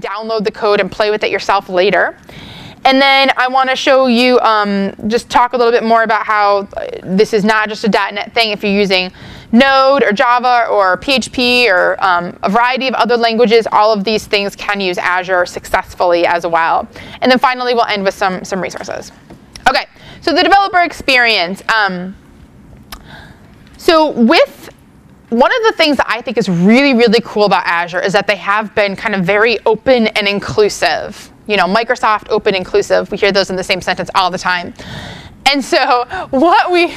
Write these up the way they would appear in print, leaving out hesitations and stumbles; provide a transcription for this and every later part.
can download the code and play with it yourself later. And then I want to show you, just talk a little bit more about how this is not just a .NET thing. If you're using Node or Java or PHP or a variety of other languages, all of these things can use Azure successfully as well. And then finally, we'll end with some resources. OK, so the developer experience. So with one of the things that I think is really, really cool about Azure is that they have been kind of very open and inclusive. You know, Microsoft, open, inclusive. We hear those in the same sentence all the time. And so what we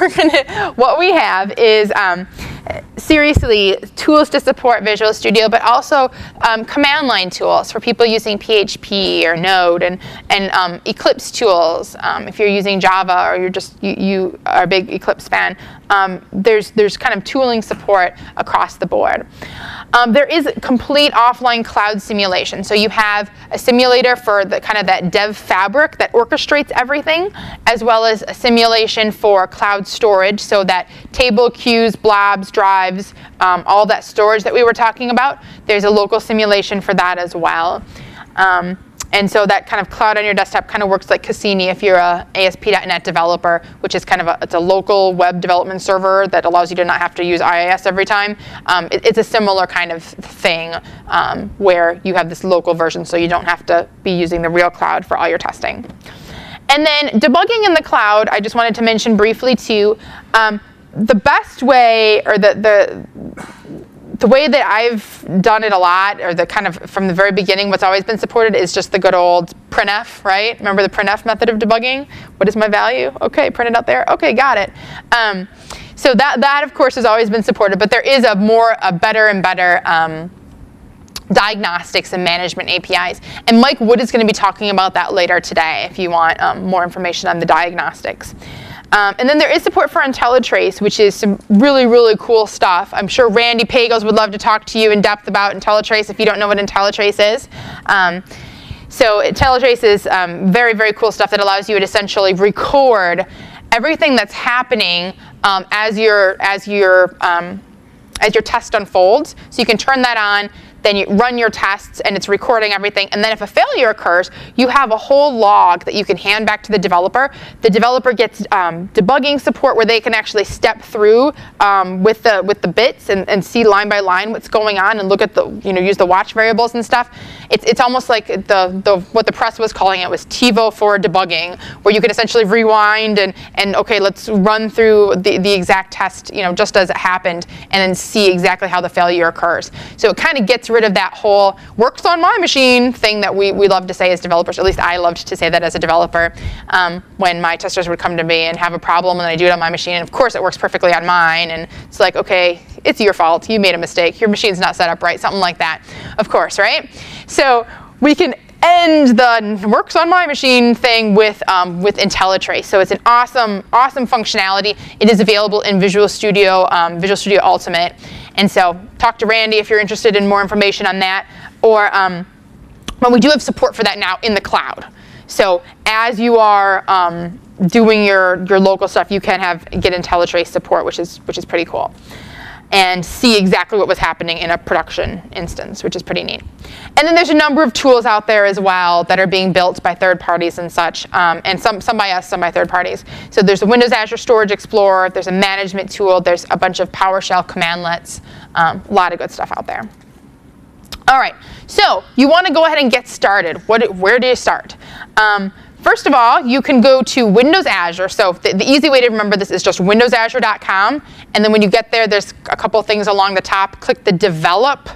have is seriously tools to support Visual Studio, but also command line tools for people using PHP or Node, and Eclipse tools if you're using Java or you are a big Eclipse fan. There's kind of tooling support across the board. There is complete offline cloud simulation. So you have a simulator for the kind of that dev fabric that orchestrates everything, as well as a simulation for cloud storage, so that table, queues, blobs, drives, all that storage that we were talking about, there's a local simulation for that as well. And so that kind of cloud on your desktop kind of works like Cassini if you're a ASP.NET developer, which is kind of it's a local web development server that allows you to not have to use IIS every time. It's a similar kind of thing where you have this local version, so you don't have to be using the real cloud for all your testing. And then debugging in the cloud, I just wanted to mention briefly too. The best way, or the way that I've done it a lot, or the kind of from the very beginning, what's always been supported is just the good old printf, right? Remember the printf method of debugging? What is my value? OK, print it out there. OK, got it. So that of course has always been supported, but there is a better and better diagnostics and management APIs. And Mike Wood is going to be talking about that later today if you want more information on the diagnostics. And then there is support for IntelliTrace, which is some really, really cool stuff. I'm sure Randy Pagels would love to talk to you in depth about IntelliTrace if you don't know what IntelliTrace is. So IntelliTrace is very, very cool stuff that allows you to essentially record everything that's happening as your test unfolds. So you can turn that on. Then you run your tests, and it's recording everything. And then if a failure occurs, you have a whole log that you can hand back to the developer. The developer gets debugging support where they can actually step through with the bits and see line by line what's going on and look at use the watch variables and stuff. It's almost like what the press was calling it was TiVo for debugging, where you can essentially rewind and okay, let's run through the exact test, just as it happened, and then see exactly how the failure occurs. So it kind of gets rid of that whole works on my machine thing that we love to say as developers. At least I loved to say that as a developer when my testers would come to me and have a problem, and I do it on my machine, and of course it works perfectly on mine, and it's like, okay, it's your fault. You made a mistake. Your machine's not set up right. Something like that, of course, right? So we can end the works on my machine thing with IntelliTrace. So it's an awesome functionality. It is available in Visual Studio, Visual Studio Ultimate. And so talk to Randy if you're interested in more information on that. Or but we do have support for that now in the cloud. So as you are doing your local stuff, you can get IntelliTrace support, which is pretty cool, and see exactly what was happening in a production instance, which is pretty neat. And then there's a number of tools out there as well that are being built by third parties and such, and some by us, some by third parties. So there's the Windows Azure Storage Explorer, there's a management tool, there's a bunch of PowerShell commandlets, a lot of good stuff out there. All right, so you want to go ahead and get started. Where do you start? First of all, you can go to Windows Azure. So the easy way to remember this is just windowsazure.com. And then when you get there, there's a couple things along the top. Click the develop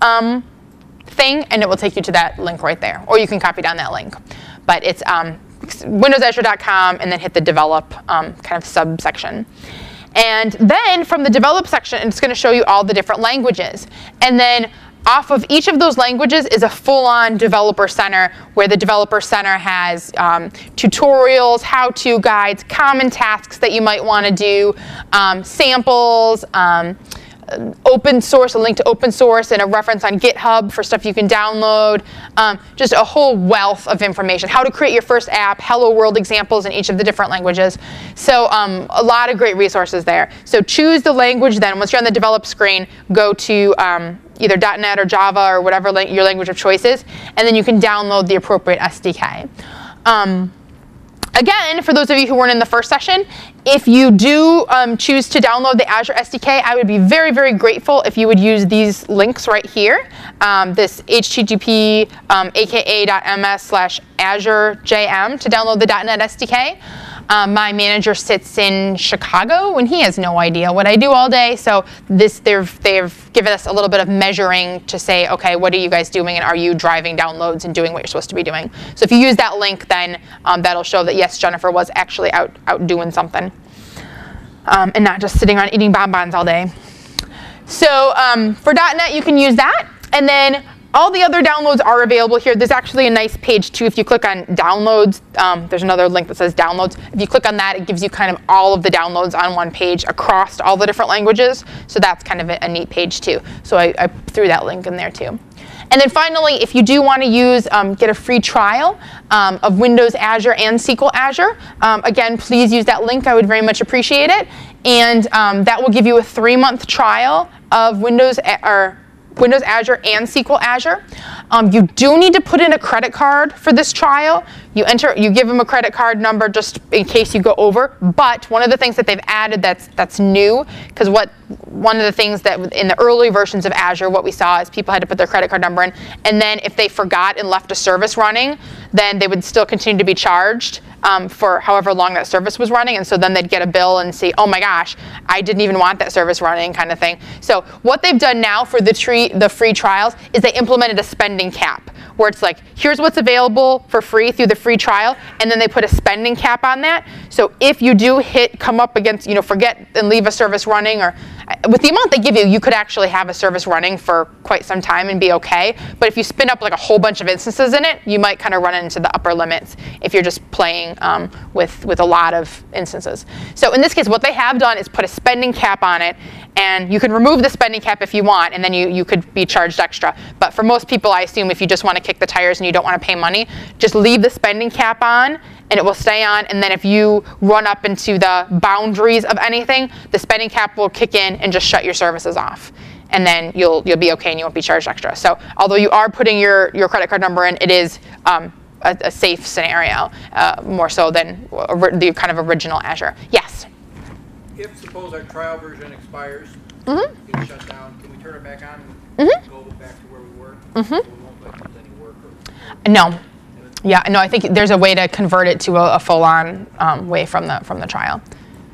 thing, and it will take you to that link right there. Or you can copy down that link. But it's windowsazure.com, and then hit the develop kind of subsection. And then from the develop section, it's going to show you all the different languages. And then off of each of those languages is a full-on developer center, where the developer center has tutorials, how-to guides, common tasks that you might want to do, samples, open source, a link to open source, and a reference on GitHub for stuff you can download. Just a whole wealth of information. How to create your first app, Hello World examples in each of the different languages. So a lot of great resources there. So choose the language then. Once you're on the develop screen, go to either .NET or Java or whatever your language of choice is, and then you can download the appropriate SDK. Again, for those of you who weren't in the first session, if you do choose to download the Azure SDK, I would be very, very grateful if you would use these links right here. This http aka.ms/azurejm to download the .NET SDK. My manager sits in Chicago, and he has no idea what I do all day. So they've given us a little bit of measuring to say, okay, what are you guys doing, and are you driving downloads and doing what you're supposed to be doing? So if you use that link, then that'll show that yes, Jennifer was actually out doing something, and not just sitting around eating bonbons all day. So for .NET, you can use that, and then all the other downloads are available here. There's actually a nice page too. If you click on downloads, there's another link that says downloads. If you click on that, it gives you kind of all of the downloads on one page across all the different languages. So that's kind of a neat page too. So I threw that link in there too. And then finally, if you do want to use, get a free trial of Windows Azure and SQL Azure, again, please use that link. I would very much appreciate it. And that will give you a 3-month trial of Windows Azure and SQL Azure. You do need to put in a credit card for this trial. You give them a credit card number just in case you go over. But one of the things that they've added that's new, because one of the things that in the early versions of Azure, what we saw is people had to put their credit card number in, and then if they forgot and left a service running, then they would still continue to be charged for however long that service was running, and so then they'd get a bill and see, oh my gosh, I didn't even want that service running, kind of thing. So what they've done now for the free trials is they implemented a spending cap, where it's like, here's what's available for free through the free trial, and then they put a spending cap on that. So if you do come up against, forget and leave a service running, or with the amount they give you, you could actually have a service running for quite some time and be okay. But if you spin up like a whole bunch of instances in it, you might kind of run into the upper limits if you're just playing with a lot of instances. So in this case, what they have done is put a spending cap on it, and you can remove the spending cap if you want, and then you could be charged extra. But for most people, I assume if you just want to kick the tires and you don't want to pay money, just leave the spending cap on, and it will stay on. And then if you run up into the boundaries of anything, the spending cap will kick in and just shut your services off. And then you'll be okay and you won't be charged extra. So although you are putting your credit card number in, it is a safe scenario, more so than the kind of original Azure. Yes? If suppose our trial version expires, gets shut down, can we turn it back on and go back to where we were? So we won't let any work? No. Yeah, no, I think there's a way to convert it to a full-on way from the trial.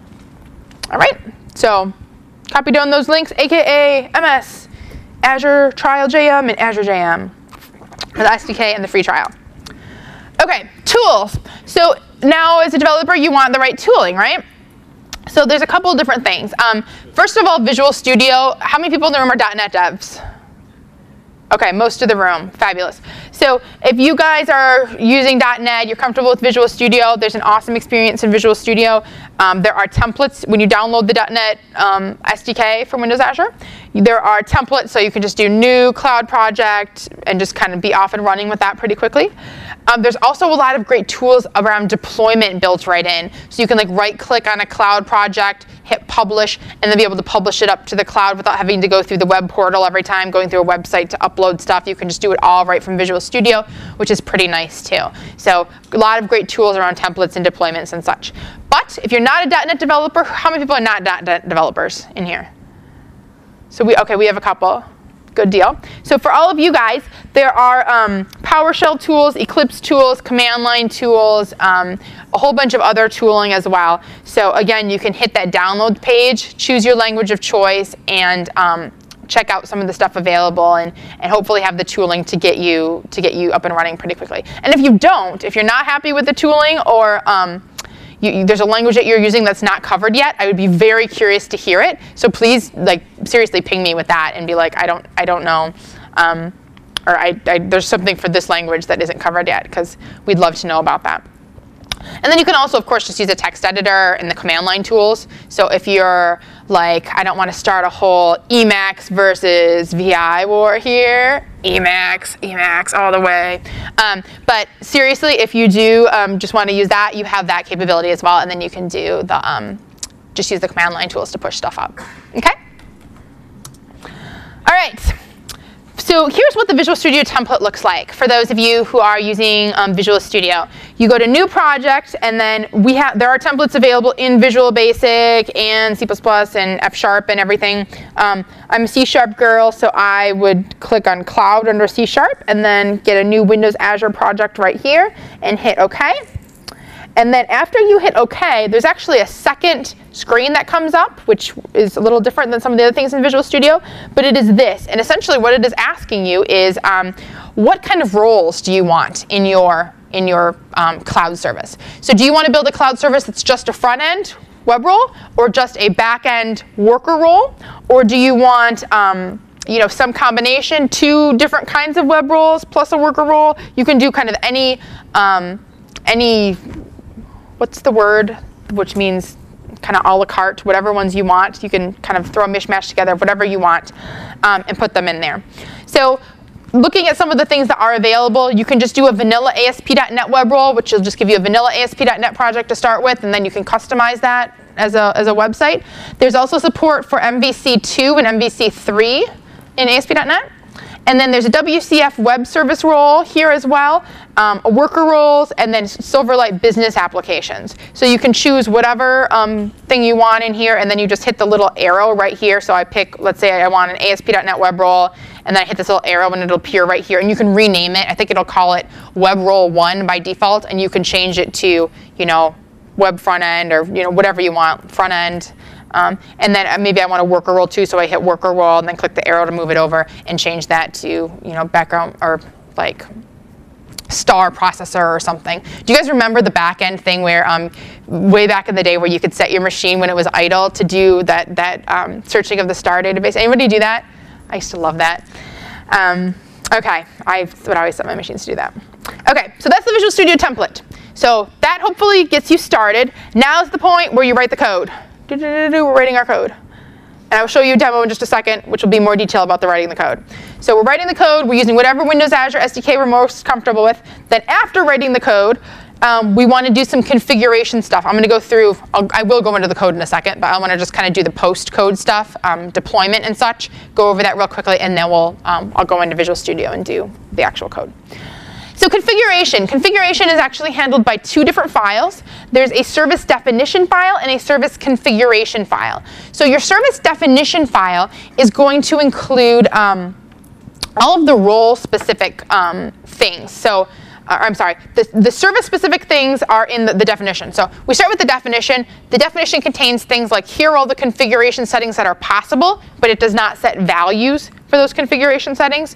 All right, so copy down those links, aka MS, Azure Trial JM, and Azure JM, the SDK and the free trial. Okay, tools. So now as a developer, you want the right tooling, right? So there's a couple of different things. First of all, Visual Studio. How many people in the room are .NET devs? Okay, most of the room. Fabulous. So if you guys are using .NET, you're comfortable with Visual Studio, there's an awesome experience in Visual Studio. There are templates when you download the .NET SDK from Windows Azure. There are templates, so you can just do new cloud project and just kind of be off and running with that pretty quickly. There's also a lot of great tools around deployment built right in. So you can like right-click on a cloud project, hit publish, and then be able to publish it up to the cloud without having to go through the web portal every time, going through a website to upload stuff. You can just do it all right from Visual Studio, which is pretty nice too. So a lot of great tools around templates and deployments and such. But if you're not a .NET developer, how many people are not .NET developers in here? So we have a couple. Good deal. So for all of you guys, there are PowerShell tools, Eclipse tools, command line tools, a whole bunch of other tooling as well. So again, you can hit that download page, choose your language of choice, and check out some of the stuff available, and hopefully have the tooling to get you up and running pretty quickly. And if you don't, if you're not happy with the tooling, or there's a language that you're using that's not covered yet, I would be very curious to hear it. So please, like, seriously ping me with that and be like, I don't know, or there's something for this language that isn't covered yet, because we'd love to know about that. And then you can also, of course, just use a text editor and the command line tools. So if you're like, I don't want to start a whole Emacs versus VI war here, Emacs all the way. But seriously, if you do just want to use that, you have that capability as well. And then you can do the, just use the command line tools to push stuff up. Okay? All right. So here's what the Visual Studio template looks like for those of you who are using Visual Studio. You go to New Project, and then there are templates available in Visual Basic and C++ and F# and everything. I'm a C# girl, so I would click on Cloud under C# and then get a new Windows Azure project right here and hit OK. And then after you hit OK, there's actually a second screen that comes up, which is a little different than some of the other things in Visual Studio, but it is this. And essentially what it is asking you is what kind of roles do you want in your cloud service? So do you want to build a cloud service that's just a front-end web role, or just a back-end worker role? Or do you want some combination, 2 different kinds of web roles plus a worker role? You can do kind of any what's the word, which means kind of a la carte, whatever ones you want. You can kind of throw a mishmash together, whatever you want, and put them in there. So looking at some of the things that are available, you can just do a vanilla ASP.NET web role, which will just give you a vanilla ASP.NET project to start with, and then you can customize that as a website. There's also support for MVC2 and MVC3 in ASP.NET. And then there's a WCF web service role here as well, a worker roles, and then Silverlight business applications. So you can choose whatever thing you want in here, and then you just hit the little arrow right here. So I pick, let's say I want an ASP.NET web role, and then I hit this little arrow, and it'll appear right here. And you can rename it. I think it'll call it Web Role 1 by default, and you can change it to, web front end, or whatever you want, front end. And then maybe I want a worker role too, so I hit worker role and then click the arrow to move it over and change that to background or like star processor or something. Do you guys remember the back end thing where way back in the day where you could set your machine when it was idle to do that searching of the star database? Anybody do that? I used to love that. Okay, I would always set my machines to do that. Okay, so that's the Visual Studio template. So that hopefully gets you started. Now's the point where you write the code. We're writing our code. And I will show you a demo in just a second, which will be more detail about the writing the code. So we're writing the code. We're using whatever Windows Azure SDK we're most comfortable with. Then after writing the code, we want to do some configuration stuff. I'm going to go through, I will go into the code in a second, but I want to just kind of do the post-code stuff, deployment and such, go over that real quickly, and then I'll go into Visual Studio and do the actual code. So configuration. Configuration is actually handled by 2 different files. There's a service definition file and a service configuration file. So your service definition file is going to include all of the role-specific things. So, I'm sorry, the service-specific things are in the definition. So we start with the definition. The definition contains things like, here are all the configuration settings that are possible, but it does not set values for those configuration settings.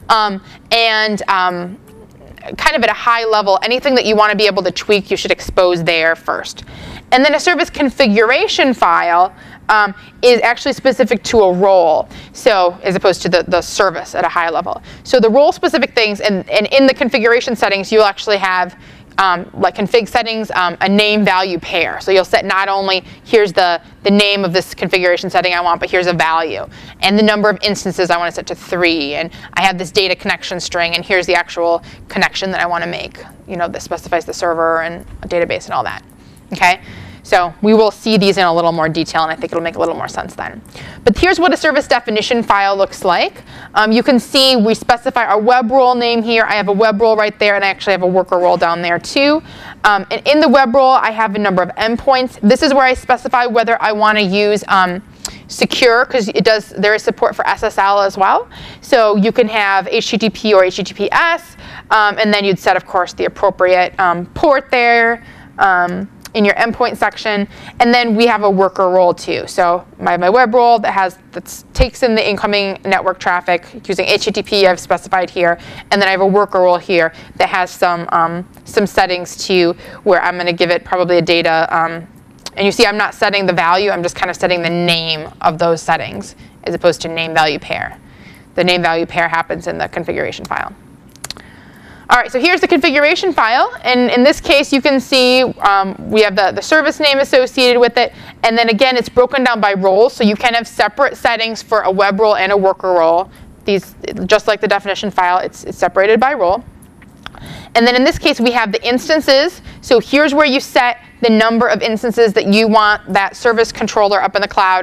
Kind of at a high level, anything that you want to be able to tweak, you should expose there first. And then a service configuration file is actually specific to a role, so as opposed to the service at a high level. So the role-specific things, and in the configuration settings, you'll actually have like config settings, a name value pair. So you'll set not only here's the name of this configuration setting I want, but here's a value. And the number of instances I want to set to 3. And I have this data connection string, and here's the actual connection that I want to make. That specifies the server and a database and all that. Okay? So we will see these in a little more detail, and I think it'll make a little more sense then. But here's what a service definition file looks like. You can see we specify our web role name here. I have a web role right there, and I actually have a worker role down there too. And in the web role, I have a number of endpoints. This is where I specify whether I want to use secure, because there is support for SSL as well. So you can have HTTP or HTTPS, and then you'd set, of course, the appropriate port there. In your endpoint section, and then we have a worker role too. So my web role that takes in the incoming network traffic using HTTP I've specified here, and then I have a worker role here that has some settings too, where I'm going to give it probably a data. And you see I'm not setting the value, I'm just kind of setting the name of those settings as opposed to name value pair. The name value pair happens in the configuration file. All right, so here's the configuration file, and in this case you can see we have the service name associated with it, and then again it's broken down by roles, so you can have separate settings for a web role and a worker role. These, just like the definition file, it's separated by role. And then in this case we have the instances, so here's where you set the number of instances that you want that service controller up in the cloud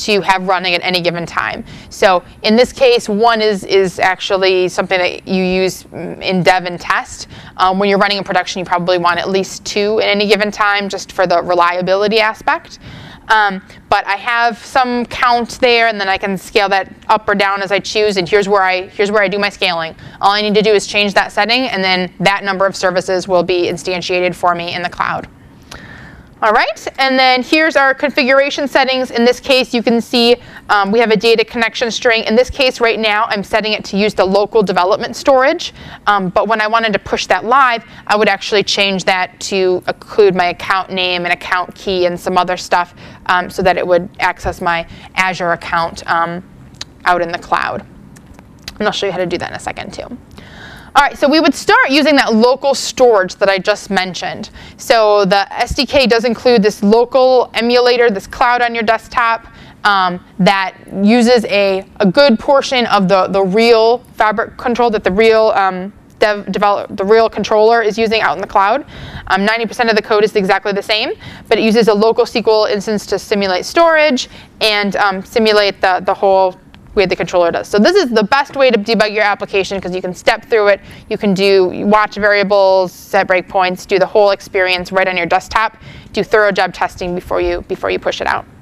to have running at any given time. So in this case, one is actually something that you use in dev and test. When you're running in production, you probably want at least 2 at any given time, just for the reliability aspect. But I have some count there, and then I can scale that up or down as I choose. And here's where I do my scaling. All I need to do is change that setting, and then that number of services will be instantiated for me in the cloud. All right, and then here's our configuration settings. In this case, you can see we have a data connection string. In this case, right now, I'm setting it to use the local development storage. But when I wanted to push that live, I would actually change that to include my account name and account key and some other stuff so that it would access my Azure account out in the cloud. And I'll show you how to do that in a second, too. All right, so we would start using that local storage that I just mentioned. So the SDK does include this local emulator, this cloud on your desktop, that uses a good portion of the real fabric control that the real the real controller is using out in the cloud. 90% of the code is exactly the same, but it uses a local SQL instance to simulate storage and simulate the whole way the controller does. So this is the best way to debug your application because you can step through it. You can watch variables, set breakpoints, do the whole experience right on your desktop. Do thorough job testing before you push it out.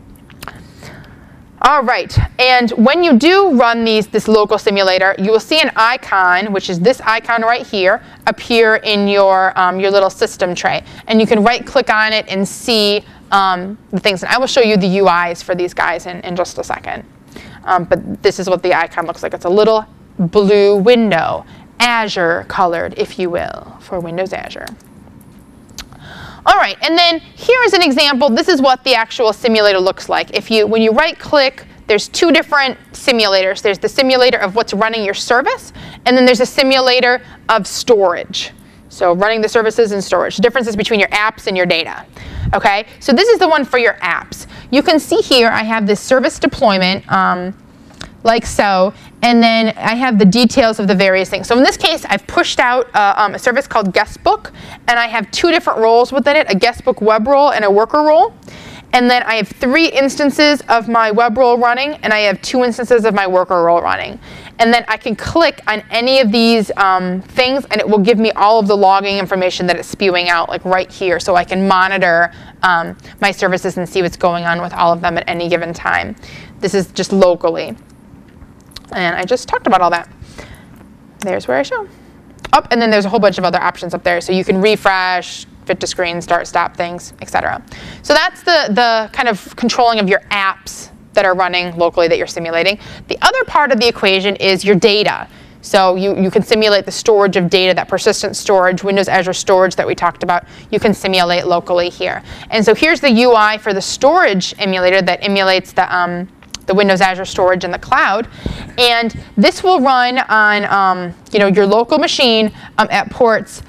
All right, and when you do run this local simulator, you will see an icon, which is this icon right here, appear in your little system tray. And you can right-click on it and see the things. And I will show you the UIs for these guys in just a second. But this is what the icon looks like. It's a little blue window, Azure colored, if you will, for Windows Azure. All right, and then here is an example. This is what the actual simulator looks like. When you right-click, there's 2 different simulators. There's the simulator of what's running your service, and then there's a simulator of storage. So running the services and storage. The differences between your apps and your data. Okay, so this is the one for your apps. You can see here I have this service deployment like so, and then I have the details of the various things. So in this case, I've pushed out a service called Guestbook, and I have 2 different roles within it, a Guestbook web role and a worker role. And then I have 3 instances of my web role running, and I have 2 instances of my worker role running. And then I can click on any of these things, and it will give me all of the logging information that it's spewing out, like right here, so I can monitor my services and see what's going on with all of them at any given time. This is just locally. And I just talked about all that. There's where I show. Oh, and then there's a whole bunch of other options up there, so you can refresh, fit to screen, start, stop things, etc. So that's the kind of controlling of your apps that are running locally that you're simulating. The other part of the equation is your data. So you can simulate the storage of data, that persistent storage, Windows Azure storage that we talked about, you can simulate locally here. And so here's the UI for the storage emulator that emulates the Windows Azure storage in the cloud. And this will run on your local machine at ports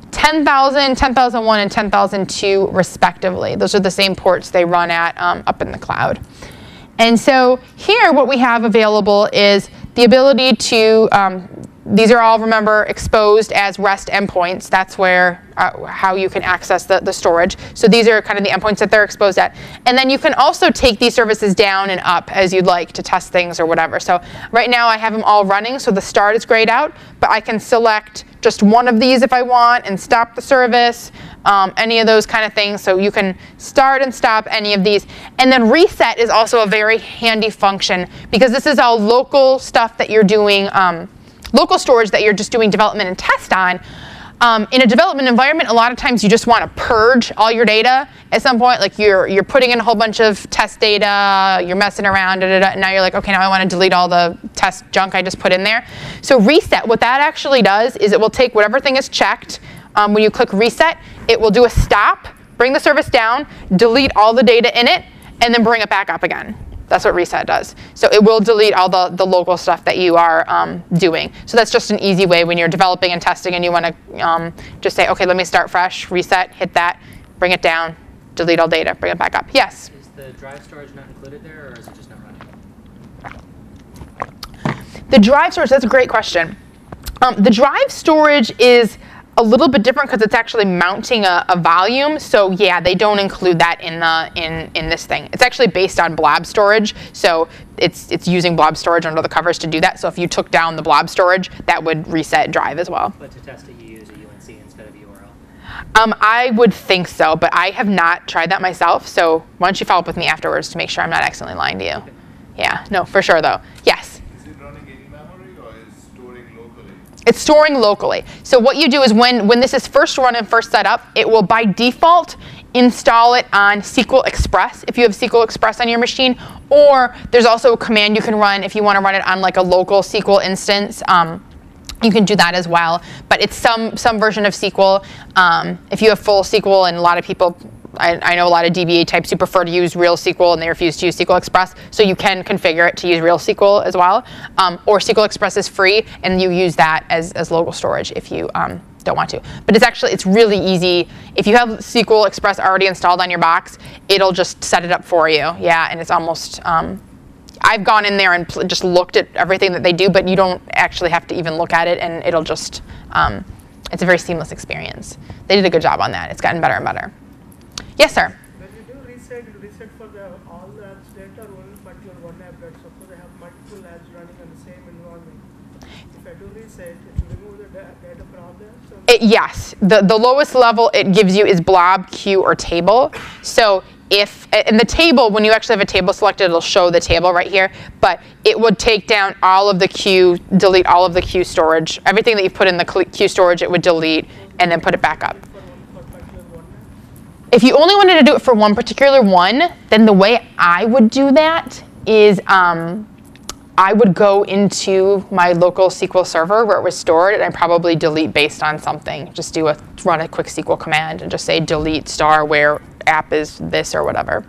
10,000, 10,001, and 10,002 respectively. Those are the same ports they run at up in the cloud. And so here what we have available is the ability to, these are all, remember, exposed as REST endpoints. That's where how you can access the storage. So these are kind of the endpoints that they're exposed at. And then you can also take these services down and up as you'd like to test things or whatever. So right now I have them all running, so the start is grayed out, but I can select just one of these if I want and stop the service, any of those kind of things. So you can start and stop any of these. And then reset is also a very handy function because this is all local stuff that you're doing, local storage that you're just doing development and test on. In a development environment, a lot of times you just want to purge all your data at some point. Like you're putting in a whole bunch of test data, you're messing around, and now you're like, okay, now I want to delete all the test junk I just put in there. So reset, what that actually does is it will take whatever thing is checked. When you click reset, it will do a stop, bring the service down, delete all the data in it, and then bring it back up again. That's what reset does. So it will delete all the local stuff that you are doing. So that's just an easy way when you're developing and testing and you want to just say, okay, let me start fresh, reset, hit that, bring it down, delete all data, bring it back up. Yes? Is the drive storage not included there, or is it just not running? The drive storage, that's a great question. The drive storage is a little bit different because it's actually mounting a volume. So yeah, they don't include that in this thing. It's actually based on blob storage. So it's using blob storage under the covers to do that. So if you took down the blob storage, that would reset drive as well. But to test it, you use a UNC instead of URL. I would think so, but I have not tried that myself. So why don't you follow up with me afterwards to make sure I'm not accidentally lying to you. Okay. Yeah, no, for sure though. Yes. Is it running in memory or is it storing locally? It's storing locally. So what you do is when this is first run and first set up, it will by default install it on SQL Express if you have SQL Express on your machine, or there's also a command you can run if you want to run it on like a local SQL instance. You can do that as well, but it's some version of SQL. If you have full SQL, and a lot of people, I know a lot of DBA types who prefer to use real SQL and they refuse to use SQL Express, so you can configure it to use real SQL as well. Or SQL Express is free, and you use that as local storage if you don't want to. But it's really easy. If you have SQL Express already installed on your box, it'll just set it up for you. Yeah, and it's almost, I've gone in there and just looked at everything that they do, but you don't actually have to even look at it, and it'll just, it's a very seamless experience. They did a good job on that. It's gotten better and better. Yes, sir? When you do reset, you reset for all the apps data or only particular one app, right? Suppose I have multiple apps running on the same environment. If I do reset, it will remove the data for all the apps? Yes. The lowest level it gives you is blob, queue, or table. So if, in the table, when you actually have a table selected, it'll show the table right here, but it would take down all of the queue, delete all of the queue storage. Everything that you put in the queue storage, it would delete and then put it back up. If you only wanted to do it for one particular one, then the way I would do that is I would go into my local SQL server where it was stored, and I'd probably delete based on something. Just run a quick SQL command and just say delete star where app is this or whatever.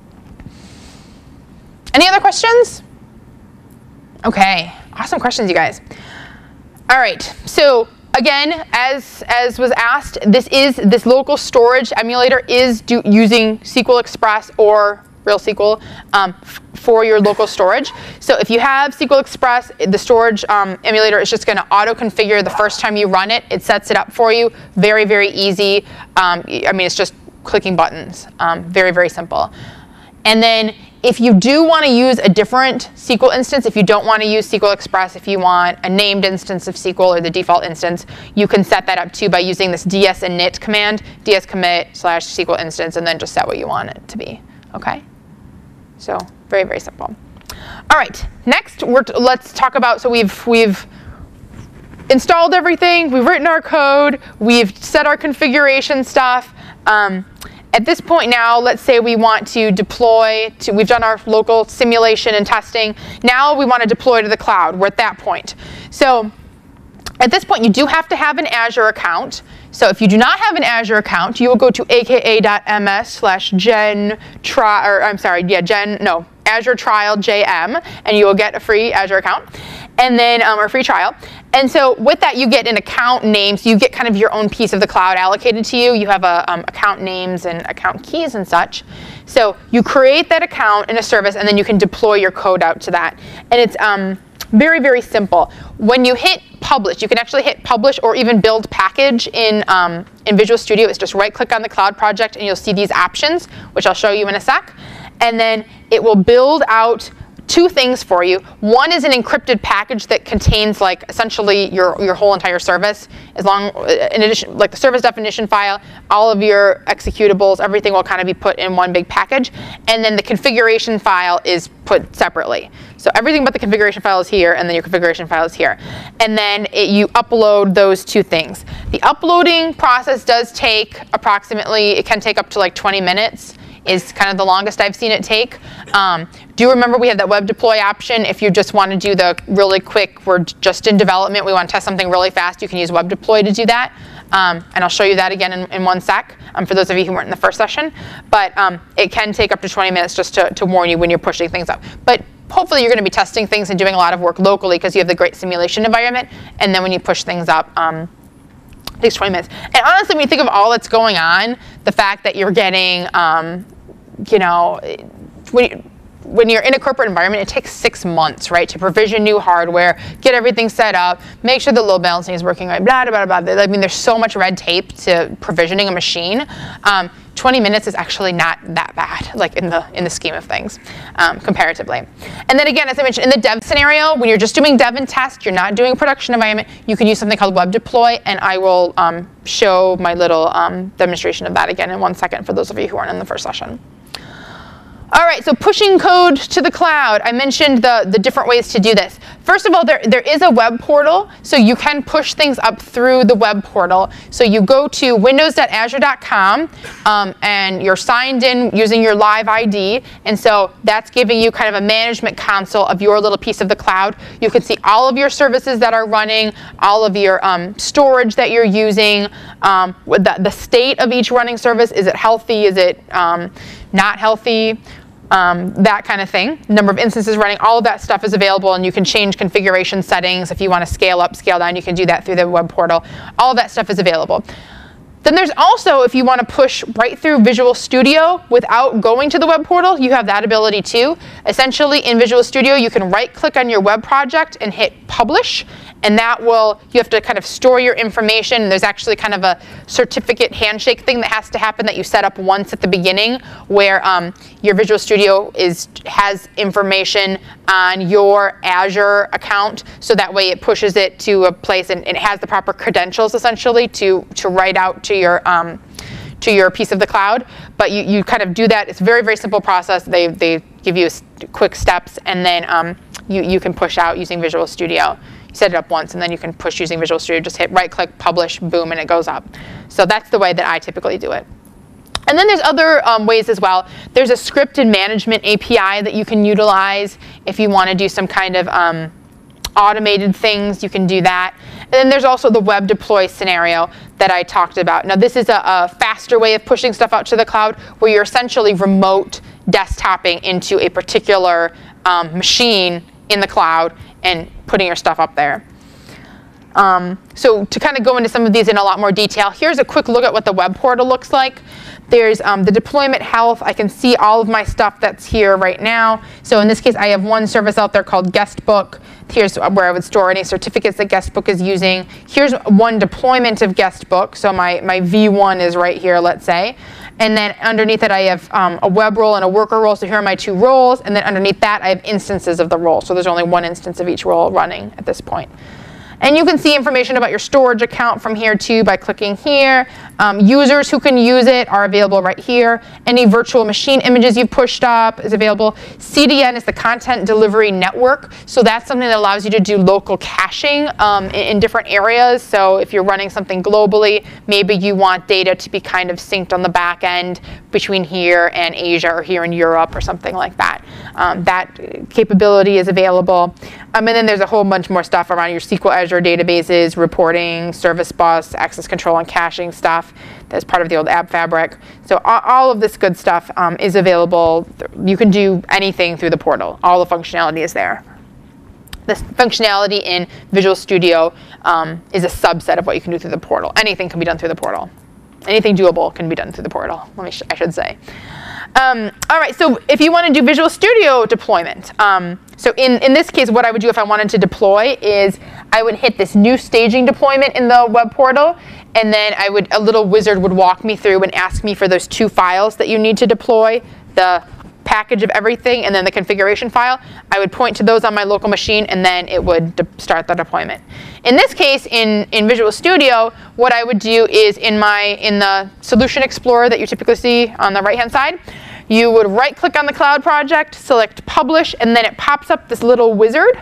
Any other questions? Okay, awesome questions, you guys. All right, so again, as was asked, this local storage emulator is using SQL Express or Real SQL for your local storage. So if you have SQL Express, the storage emulator is just going to auto-configure the first time you run it. It sets it up for you. Very, very easy. I mean, it's just clicking buttons. Very, very simple. And then if you do want to use a different SQL instance, if you don't want to use SQL Express, if you want a named instance of SQL or the default instance, you can set that up too by using this ds-init command, dscommit/SQL instance, and then just set what you want it to be. Okay? So very, very simple. All right, next let's talk about, so we've installed everything, we've written our code, we've set our configuration stuff. At this point now, let's say we want to deploy we've done our local simulation and testing. Now we want to deploy to the cloud. We're at that point. So at this point, you do have to have an Azure account. So if you do not have an Azure account, you will go to Azure Trial JM, and you will get a free Azure account, and then or free trial. And so with that, you get an account name. So you get kind of your own piece of the cloud allocated to you. You have account names and account keys and such. So you create that account in a service, and then you can deploy your code out to that. And it's very, very simple. When you hit publish, you can actually hit publish or even build package in Visual Studio. It's just right-click on the cloud project, and you'll see these options, which I'll show you in a sec. And then it will build out two things for you. One is an encrypted package that contains like essentially your whole entire service, in addition, like the service definition file, all of your executables, everything will kind of be put in one big package. And then the configuration file is put separately. So everything but the configuration file is here, and then your configuration file is here. And then you upload those two things. The uploading process does take approximately, it can take up to like 20 minutes. Is kind of the longest I've seen it take. Do remember we have that web deploy option. If you just want to do the really quick, we're just in development, we want to test something really fast, you can use web deploy to do that. And I'll show you that again in one sec for those of you who weren't in the first session. But it can take up to 20 minutes just to warn you when you're pushing things up. But hopefully you're going to be testing things and doing a lot of work locally because you have the great simulation environment. And then when you push things up, it takes 20 minutes. And honestly, when you think of all that's going on, the fact that you're getting, when you're in a corporate environment, it takes 6 months, right, to provision new hardware, get everything set up, make sure the load balancing is working right, blah, blah, blah, blah. I mean, there's so much red tape to provisioning a machine. 20 minutes is actually not that bad, like in the scheme of things, comparatively. And then again, as I mentioned, in the dev scenario, when you're just doing dev and test, you're not doing a production environment, you can use something called Web Deploy, and I will show my little demonstration of that again in 1 second for those of you who aren't in the first session. All right, so pushing code to the cloud. I mentioned the different ways to do this. First of all, there is a web portal, so you can push things up through the web portal. So you go to windows.azure.com, and you're signed in using your live ID, and so that's giving you kind of a management console of your little piece of the cloud. You can see all of your services that are running, all of your storage that you're using, the state of each running service. Is it healthy? Is it not healthy? That kind of thing. Number of instances running, all of that stuff is available, and you can change configuration settings. If you want to scale up, scale down, you can do that through the web portal. All of that stuff is available. Then there's also, if you want to push right through Visual Studio without going to the web portal, you have that ability too. Essentially, in Visual Studio, you can right-click on your web project and hit Publish, and that will, you have to kind of store your information. There's actually kind of a certificate handshake thing that has to happen that you set up once at the beginning, where your Visual Studio has information on your Azure account, so that way it pushes it to a place, and it has the proper credentials essentially to write out to your piece of the cloud. But you kind of do that. It's a very, very simple process. They give you quick steps, and then you can push out using Visual Studio. You set it up once, and then you can push using Visual Studio. Just hit right-click, publish, boom, and it goes up. So that's the way that I typically do it. And then there's other ways as well. There's a scripted management API that you can utilize if you want to do some kind of automated things. You can do that. And then there's also the web deploy scenario that I talked about. Now this is a faster way of pushing stuff out to the cloud, where you're essentially remote desktoping into a particular machine in the cloud and putting your stuff up there. So to kind of go into some of these in a lot more detail, here's a quick look at what the web portal looks like. There's the deployment health. I can see all of my stuff that's here right now. So in this case, I have one service out there called Guestbook. Here's where I would store any certificates that Guestbook is using. Here's one deployment of Guestbook. So my V1 is right here, let's say. And then underneath it, I have a web role and a worker role. So here are my two roles. And then underneath that, I have instances of the role. So there's only one instance of each role running at this point. And you can see information about your storage account from here too by clicking here. Users who can use it are available right here. Any virtual machine images you've pushed up is available. CDN is the Content Delivery Network. So that's something that allows you to do local caching in different areas. So if you're running something globally, maybe you want data to be kind of synced on the back end between here and Asia, or here in Europe, or something like that. That capability is available. And then there's a whole bunch more stuff around your SQL Azure databases, reporting, service bus, access control and caching stuff. That's part of the old App Fabric. So all of this good stuff is available. You can do anything through the portal. All the functionality is there. This functionality in Visual Studio is a subset of what you can do through the portal. Anything can be done through the portal. Anything doable can be done through the portal, I should say. All right, so if you want to do Visual Studio deployment, so in this case, what I would do if I wanted to deploy is I would hit this new staging deployment in the web portal, and then a little wizard would walk me through and ask me for those two files that you need to deploy, the package of everything and then the configuration file. I would point to those on my local machine, and then it would start the deployment. In this case, in Visual Studio, what I would do is in the Solution Explorer that you typically see on the right-hand side, you would right-click on the cloud project, select Publish, and then it pops up this little wizard.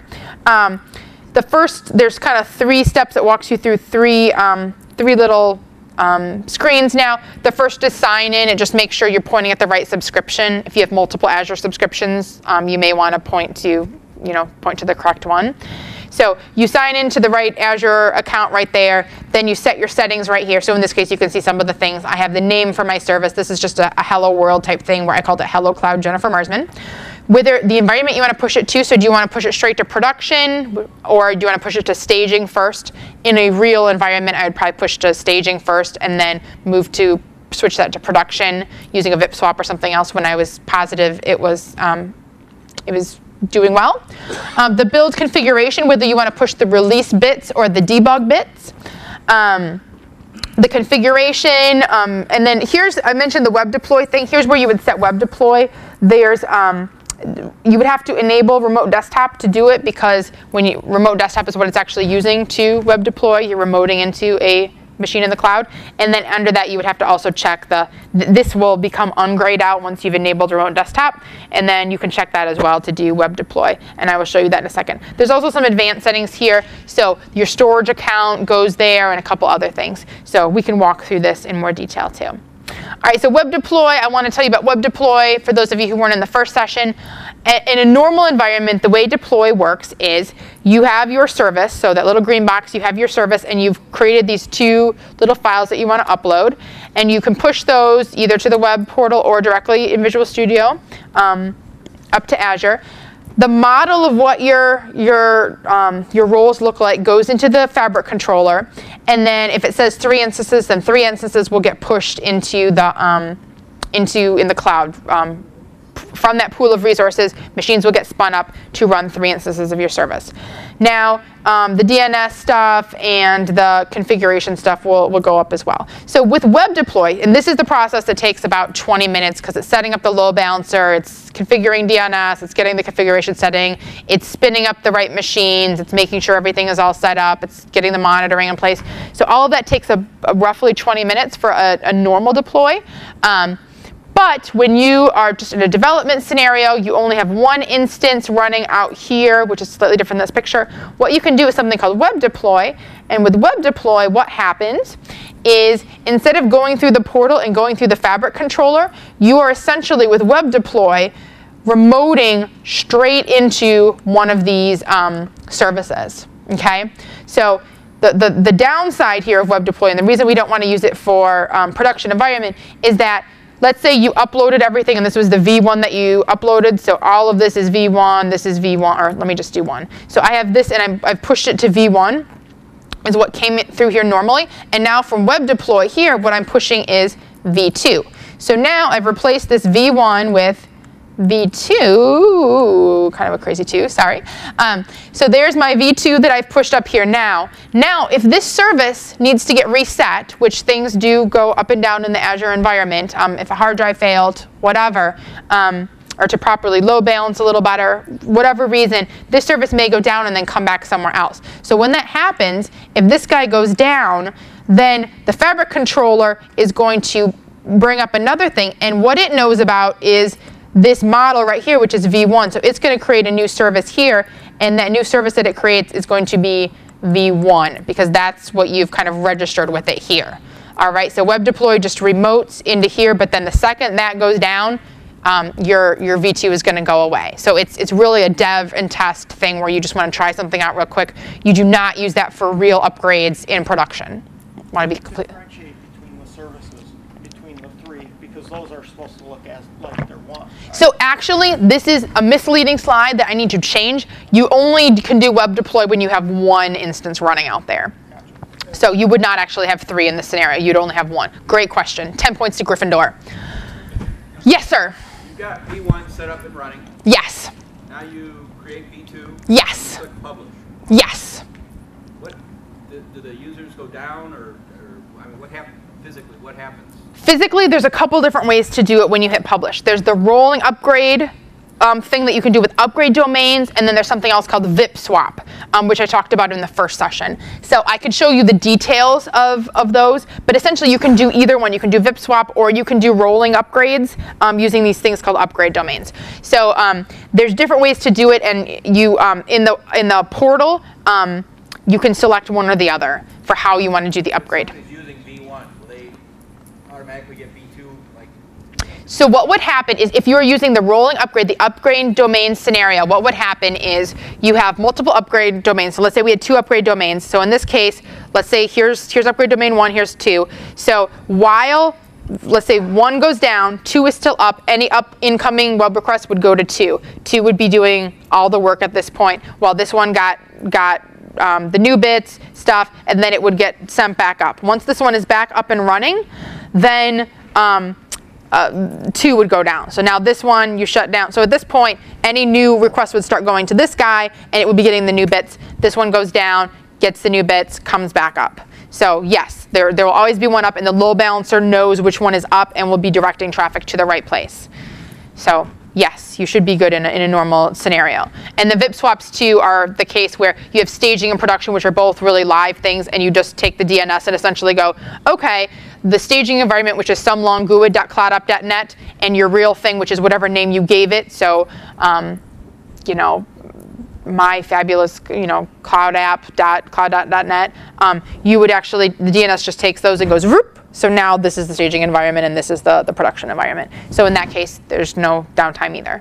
There's kind of 3 steps that walks you through three little screens now. The first is sign in, and just make sure you're pointing at the right subscription. If you have multiple Azure subscriptions, you may want to point to the correct one. So you sign into the right Azure account right there. Then you set your settings right here. So in this case, you can see some of the things. I have the name for my service. This is just a Hello World type thing where I called it Hello Cloud Jennifer Marsman. Whether the environment you want to push it to, so do you want to push it straight to production, or do you want to push it to staging first? In a real environment, I would probably push to staging first and then switch that to production using a VIP swap or something else when I was positive it was doing well. The build configuration, whether you want to push the release bits or the debug bits. The configuration, and then I mentioned the web deploy thing. Here's where you would set web deploy. There's, you would have to enable remote desktop to do it, because remote desktop is what it's actually using to web deploy. You're remoting into a machine in the cloud. And then under that, you would have to also check this will become ungrayed out once you've enabled remote desktop. And then you can check that as well to do web deploy. And I will show you that in a second. There's also some advanced settings here. So your storage account goes there and a couple other things. So we can walk through this in more detail too. All right, so web deploy, I want to tell you about web deploy for those of you who weren't in the first session. In a normal environment, the way deploy works is you have your service, so that little green box, you have your service, and you've created these 2 little files that you want to upload. And you can push those either to the web portal or directly in Visual Studio up to Azure. The model of what your roles look like goes into the Fabric controller, and then if it says 3 instances, then 3 instances will get pushed into the in the cloud. From that pool of resources, machines will get spun up to run 3 instances of your service. Now, the DNS stuff and the configuration stuff will go up as well. So with web deploy, and this is the process that takes about 20 minutes, because it's setting up the load balancer, it's configuring DNS, it's getting the configuration setting, it's spinning up the right machines, it's making sure everything is all set up, it's getting the monitoring in place. So all of that takes a roughly 20 minutes for a normal deploy. But when you are just in a development scenario, you only have 1 instance running out here, which is slightly different than this picture. What you can do is something called web deploy. And with web deploy, what happens is instead of going through the portal and going through the Fabric controller, you are essentially, with web deploy, remoting straight into one of these services. Okay? So the downside here of web deploy, and the reason we don't want to use it for production environment, is that let's say you uploaded everything, and this was the V1 that you uploaded. So all of this is V1, this is V1, or let me just do 1. So I have this, and I've pushed it to V1, is what came through here normally. And now from web deploy here, what I'm pushing is V2. So now I've replaced this V1 with V2, kind of a crazy 2, sorry. So there's my V2 that I've pushed up here now. Now, if this service needs to get reset, which things do go up and down in the Azure environment, if a hard drive failed, whatever, or to properly load balance a little better, whatever reason, this service may go down and then come back somewhere else. So when that happens, if this guy goes down, then the Fabric controller is going to bring up another thing, and what it knows about is this model right here, which is V1. So it's going to create a new service here, and that new service that it creates is going to be V1, because that's what you've kind of registered with it here. All right, so web deploy just remotes into here, but then the second that goes down, your V2 is going to go away. So it's really a dev and test thing where you just want to try something out real quick. You do not use that for real upgrades in production. Want to be complete? Differentiate between the services, between the 3, because those are supposed to look as like they're 1. Right? So actually, this is a misleading slide that I need to change. You only can do web deploy when you have 1 instance running out there. Gotcha. So you would not actually have 3 in this scenario. You'd only have 1. Great question. 10 points to Gryffindor. Yes, sir. You've got V1 set up and running. Yes. Now you create V2. Yes. Click publish. Yes. What do the users go down, or I mean, what happens physically? What happens? Physically, there's a couple different ways to do it when you hit publish. There's the rolling upgrade thing that you can do with upgrade domains, and then there's something else called VIP swap, which I talked about in the first session. So I could show you the details of those, but essentially you can do either one. You can do VIP swap, or you can do rolling upgrades using these things called upgrade domains. So there's different ways to do it, and you in the portal you can select one or the other for how you want to do the upgrade. If using V1, will they automatically get V2? Like, so what would happen is if you were using the rolling upgrade, the upgrade domain scenario, what would happen is you have multiple upgrade domains. So let's say we had 2 upgrade domains. So in this case, let's say here's upgrade domain 1, here's 2. So while, let's say 1 goes down, 2 is still up, any incoming web request would go to 2. 2 would be doing all the work at this point, while this one got the new bits, stuff, and then it would get sent back up. Once this one is back up and running, then 2 would go down. So now this one you shut down. So at this point, any new request would start going to this guy, and it would be getting the new bits. This one goes down, gets the new bits, comes back up. So yes, there will always be one up, and the load balancer knows which one is up and will be directing traffic to the right place. So yes, you should be good in a normal scenario. And the VIP swaps too are the case where you have staging and production, which are both really live things, and you just take the DNS and essentially go, okay, the staging environment, which is some long GUID.cloudapp.net, and your real thing, which is whatever name you gave it. So, you know, my fabulous, you know, cloud.net, you would actually, the DNS just takes those and goes, whoop. So now this is the staging environment and this is the production environment. So in that case, there's no downtime either.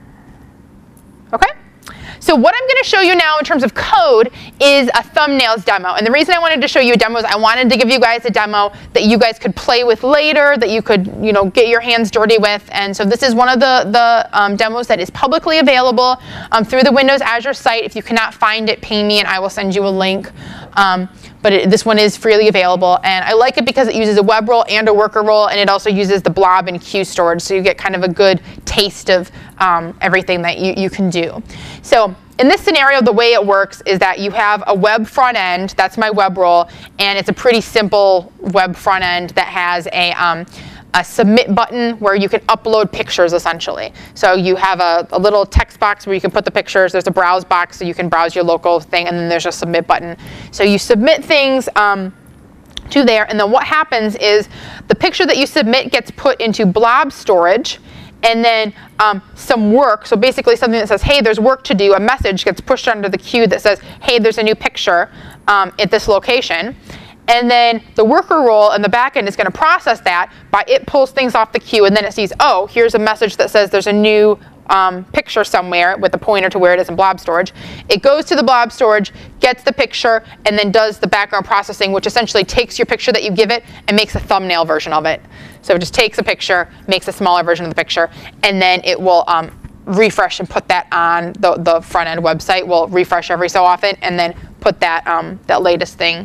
Okay? So what I'm going to show you now in terms of code is a thumbnails demo. And the reason I wanted to show you a demo is I wanted to give you guys a demo that you guys could play with later, that you could, you know, get your hands dirty with. And so this is one of the demos that is publicly available through the Windows Azure site. If you cannot find it, ping me and I will send you a link. But this one is freely available, and I like it because it uses a web role and a worker role, and it also uses the blob and queue storage, so you get kind of a good taste of everything that you can do. So in this scenario, the way it works is that you have a web front end, that's my web role, and it's a pretty simple web front end that has a submit button where you can upload pictures essentially. So you have a little text box where you can put the pictures. There's a browse box so you can browse your local thing, and then there's a submit button. So you submit things to there, and then what happens is the picture that you submit gets put into blob storage, and then some work, so basically something that says, hey, there's work to do, a message gets pushed under the queue that says, hey, there's a new picture at this location. And then the worker role in the backend is going to process that by it pulls things off the queue, and then it sees, oh, here's a message that says there's a new picture somewhere with a pointer to where it is in blob storage. It goes to the blob storage, gets the picture, and then does the background processing, which essentially takes your picture that you give it and makes a thumbnail version of it. So it just takes a picture, makes a smaller version of the picture, and then it will refresh and put that on the front end website. Will refresh every so often, and then put that that latest thing,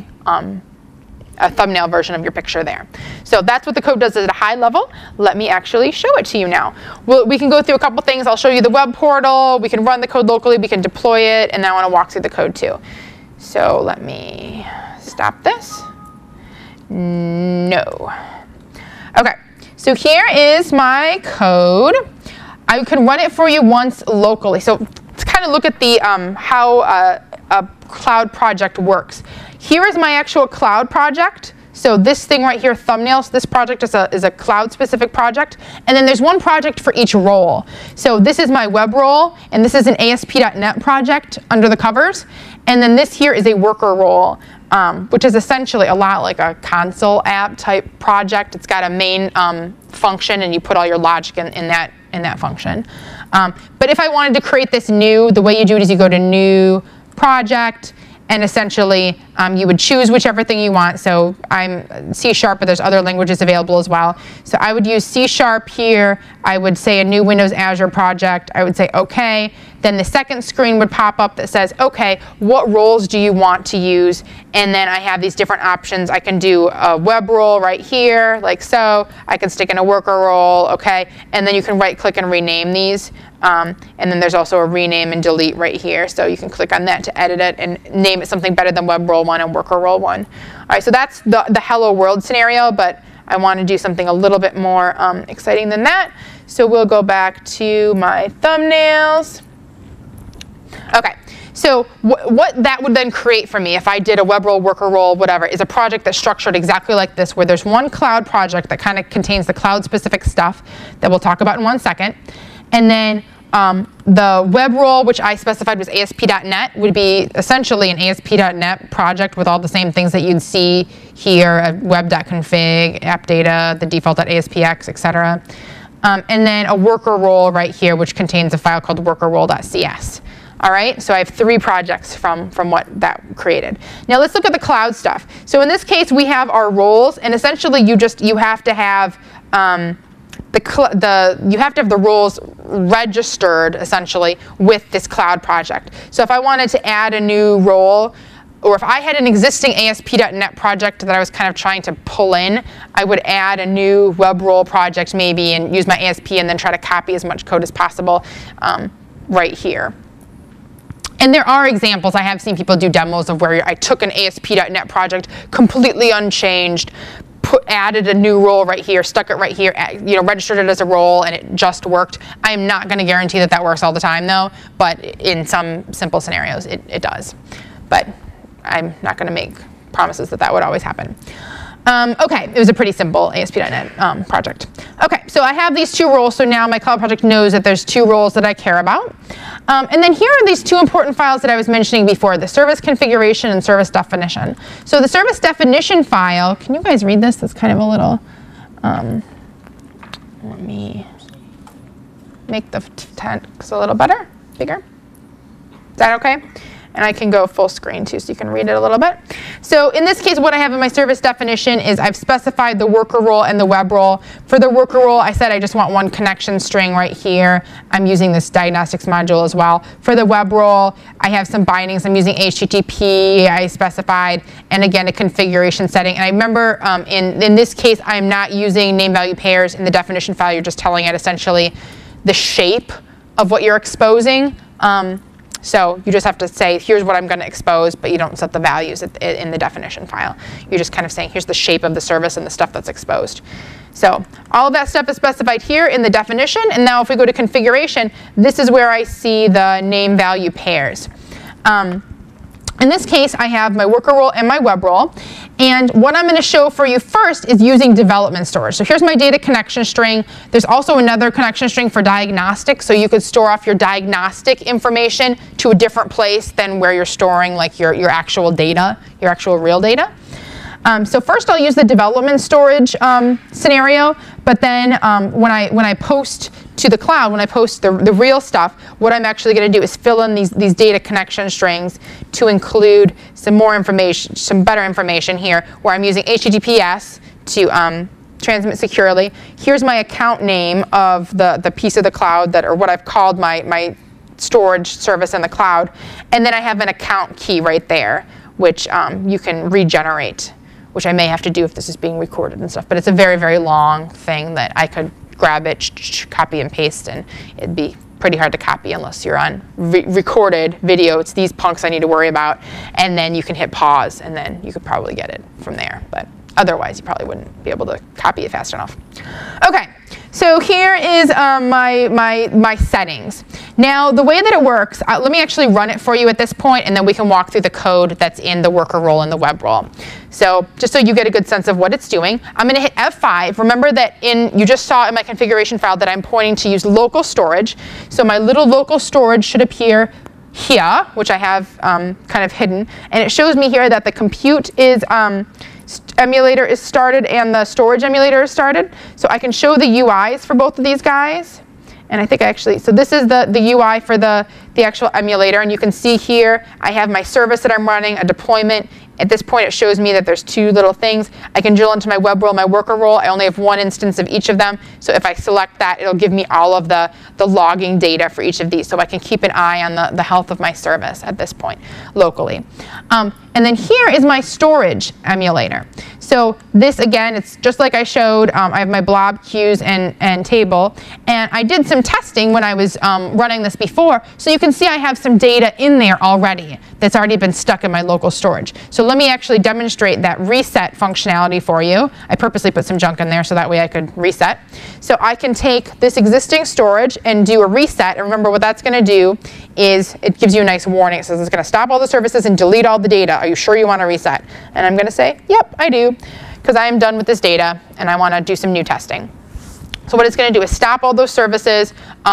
a thumbnail version of your picture there. So that's what the code does at a high level. Let me actually show it to you now. We can go through a couple things. I'll show you the web portal. We can run the code locally. We can deploy it. And then I want to walk through the code too. So let me stop this. No. Okay. So here is my code. I can run it for you once locally. So let's kind of look at the how a cloud project works. Here is my actual cloud project. So this thing right here, thumbnails, this project is a cloud-specific project. And then there's one project for each role. So this is my web role, and this is an ASP.NET project under the covers. And then this here is a worker role, which is essentially a lot like a console app type project. It's got a main function, and you put all your logic in that function. But if I wanted to create this new, the way you do it is you go to New Project, and essentially you would choose whichever thing you want. So I'm C#, but there's other languages available as well. So I would use C# here. I would say a new Windows Azure project. I would say OK. Then the second screen would pop up that says, OK, what roles do you want to use? And then I have these different options. I can do a web role right here, like so. I can stick in a worker role, OK. And then you can right-click and rename these. And then there's also a rename and delete right here. So you can click on that to edit it and name it something better than web role 1 and worker role 1. All right, so that's the hello world scenario, but I want to do something a little bit more exciting than that. So we'll go back to my thumbnails. Okay, so what that would then create for me if I did a web role, worker role, whatever, is a project that's structured exactly like this, where there's one cloud project that kind of contains the cloud-specific stuff that we'll talk about in 1 second. And then the web role, which I specified was ASP.NET, would be essentially an ASP.NET project with all the same things that you'd see here, web.config, app data, the default.aspx, etc. And then a worker role right here, which contains a file called workerrole.cs. All right, so I have 3 projects from what that created. Now let's look at the cloud stuff. So in this case, we have our roles, and essentially you have to have the roles registered essentially with this cloud project. So if I wanted to add a new role, or if I had an existing ASP.NET project that I was kind of trying to pull in, I would add a new web role project maybe and use my ASP and then try to copy as much code as possible right here. And there are examples. I have seen people do demos of where I took an ASP.NET project completely unchanged, added a new role right here, stuck it right here, registered it as a role, and it just worked. I am not going to guarantee that that works all the time, though, but in some simple scenarios, it does. But I'm not going to make promises that that would always happen. OK, it was a pretty simple ASP.NET project. OK, so I have these two roles. So now my cloud project knows that there's two roles that I care about. And then here are these two important files that I was mentioning before, the service configuration and service definition. So the service definition file, can you guys read this? That's kind of a little, let me make the text a little better, bigger. Is that OK? And I can go full screen too, so you can read it a little bit. So in this case, what I have in my service definition is I've specified the worker role and the web role. For the worker role, I said I just want one connection string right here. I'm using this diagnostics module as well. For the web role, I have some bindings. I'm using HTTP, I specified, and again, a configuration setting. And I remember in this case, I'm not using name value pairs. In the definition file, you're just telling it essentially the shape of what you're exposing. So you just have to say, here's what I'm going to expose, but you don't set the values in the definition file. You're just kind of saying, here's the shape of the service and the stuff that's exposed. So all of that stuff is specified here in the definition. And now if we go to configuration, this is where I see the name value pairs. In this case, I have my worker role and my web role. And what I'm going to show for you first is using development storage. So here's my data connection string. There's also another connection string for diagnostics. So you could store off your diagnostic information to a different place than where you're storing like your actual data, your actual real data. So first I'll use the development storage scenario, but then when I post to the cloud, when I post the real stuff, what I'm actually going to do is fill in these data connection strings to include some more information, some better information here, where I'm using HTTPS to transmit securely. Here's my account name of the piece of the cloud or what I've called my storage service in the cloud, and then I have an account key right there, which you can regenerate, which I may have to do if this is being recorded and stuff. But it's a very, very long thing that I could grab it, copy and paste, and it'd be pretty hard to copy unless you're on recorded video. It's these punks I need to worry about. And then you can hit pause, and then you could probably get it from there. But otherwise, you probably wouldn't be able to copy it fast enough. OK, so here is my settings. Now, the way that it works, let me actually run it for you at this point, and then we can walk through the code that's in the worker role and the web role. So just so you get a good sense of what it's doing, I'm going to hit F5. Remember that you just saw in my configuration file that I'm pointing to use local storage. So my little local storage should appear here, which I have kind of hidden. And it shows me here that the compute is emulator is started and the storage emulator is started. So I can show the UIs for both of these guys. And I think so this is the UI for the actual emulator. And you can see here, I have my service that I'm running, a deployment. At this point, it shows me that there's two little things. I can drill into my web role, my worker role. I only have one instance of each of them. So if I select that, it'll give me all of the logging data for each of these. So I can keep an eye on the health of my service at this point locally. And then here is my storage emulator. So this, again, it's just like I showed. I have my blob queues and table. And I did some testing when I was running this before. So you can see I have some data in there already that's already been stuck in my local storage. So let me actually demonstrate that reset functionality for you. I purposely put some junk in there so that way I could reset. So I can take this existing storage and do a reset. And remember, what that's going to do is it gives you a nice warning. It says it's going to stop all the services and delete all the data. Are you sure you want to reset? And I'm going to say, yep, I do, because I am done with this data and I want to do some new testing. So what it's going to do is stop all those services,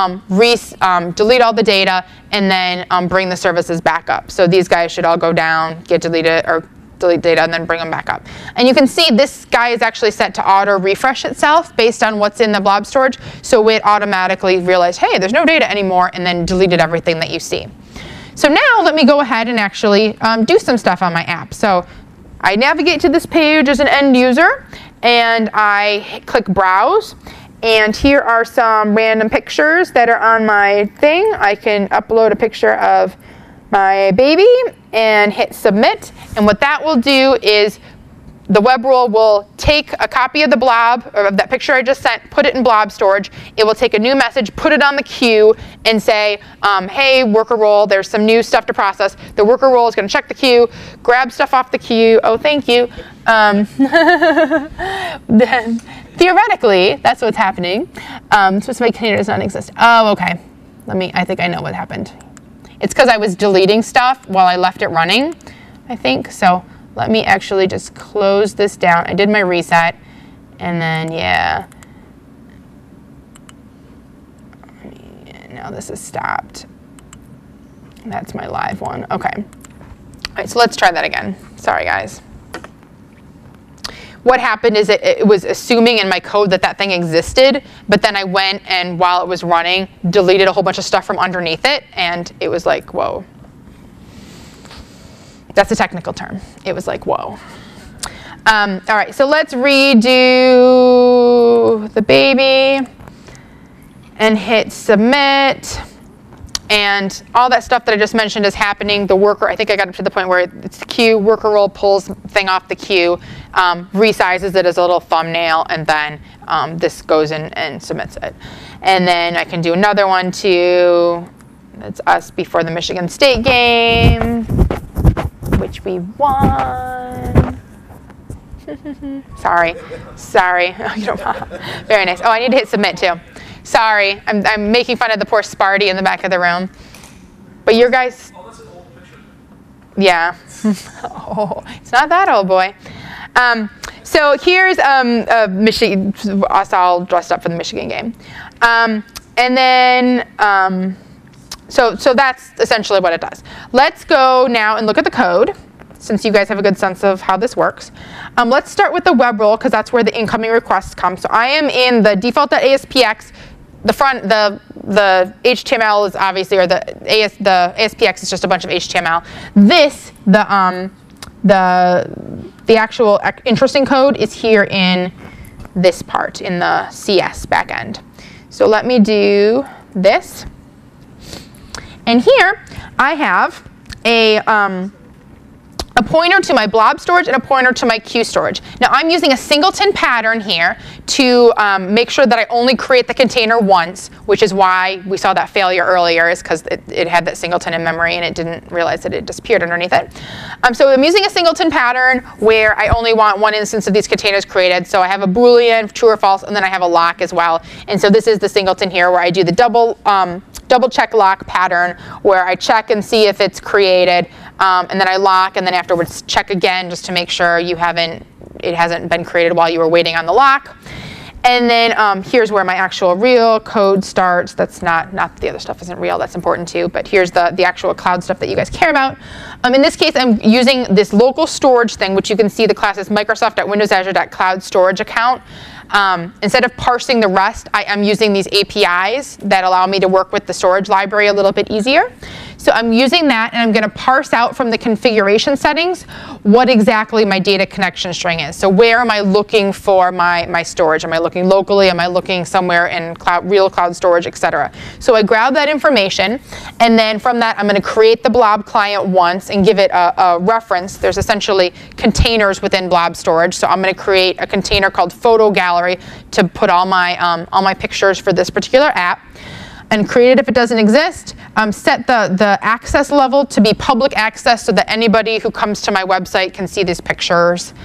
delete all the data, and then bring the services back up. So these guys should all go down, get deleted, or delete data, and then bring them back up. And you can see this guy is actually set to auto refresh itself based on what's in the blob storage. So it automatically realized, hey, there's no data anymore, and then deleted everything that you see. So now let me go ahead and actually do some stuff on my app. So I navigate to this page as an end user, and I click Browse. And here are some random pictures that are on my thing. I can upload a picture of my baby, and hit submit. And what that will do is the web rule will take a copy of the blob, or of that picture I just sent, put it in blob storage. It will take a new message, put it on the queue, and say, hey, worker role, there's some new stuff to process. The worker role is going to check the queue, grab stuff off the queue. Oh, thank you. Then, theoretically, that's what's happening. Specify container does not exist. Oh, okay. I think I know what happened. It's because I was deleting stuff while I left it running, I think. So let me actually just close this down. I did my reset, and then, yeah. Now this is stopped. That's my live one. Okay. All right, so let's try that again. Sorry, guys. What happened is it was assuming in my code that that thing existed, but then I went and while it was running, deleted a whole bunch of stuff from underneath it, and it was like, whoa. That's a technical term. It was like, whoa. All right, so let's redo the baby and hit submit. And all that stuff that I just mentioned is happening. The worker, I think I got up to the point where it's the queue, worker role pulls thing off the queue, resizes it as a little thumbnail, and then this goes in and submits it. And then I can do another one too. That's us before the Michigan State game, which we won. Sorry. Oh, you don't. Very nice. Oh, I need to hit submit too. Sorry, I'm making fun of the poor Sparty in the back of the room. But your guys. Oh, that's an old picture. Yeah. Oh, it's not that old, boy. So here's Michigan, us all dressed up for the Michigan game. And then, so that's essentially what it does. Let's go now and look at the code, since you guys have a good sense of how this works. Let's start with the web role, because that's where the incoming requests come. So I am in the default.aspx. The HTML is obviously, or the ASPX is just a bunch of HTML. This, the actual interesting code is here in this part, in the CS backend. So let me do this. And here I have a pointer to my blob storage and a pointer to my queue storage. Now I'm using a singleton pattern here to make sure that I only create the container once, which is why we saw that failure earlier, is because it had that singleton in memory and it didn't realize that it disappeared underneath it. So I'm using a singleton pattern where I only want one instance of these containers created. So I have a Boolean, true or false, and then I have a lock as well. And so this is the singleton here where I do the double check lock pattern, where I check and see if it's created, and then I lock, and then afterwards check again just to make sure it hasn't been created while you were waiting on the lock. And then here's where my actual real code starts. That's not the other stuff isn't real. That's important too. But here's the actual cloud stuff that you guys care about. In this case, I'm using this local storage thing, which you can see the class is Microsoft.WindowsAzure.Cloud storage account. Instead of parsing the rest, I'm using these APIs that allow me to work with the storage library a little bit easier. So I'm using that, and I'm going to parse out from the configuration settings what exactly my data connection string is. So where am I looking for my storage? Am I looking locally? Am I looking somewhere in real cloud storage, etc.? So I grab that information, and then from that, I'm going to create the blob client once and give it a reference. There's essentially containers within blob storage. So I'm going to create a container called photo gallery to put all my pictures for this particular app. And create it if it doesn't exist. Set the access level to be public access so that anybody who comes to my website can see these pictures.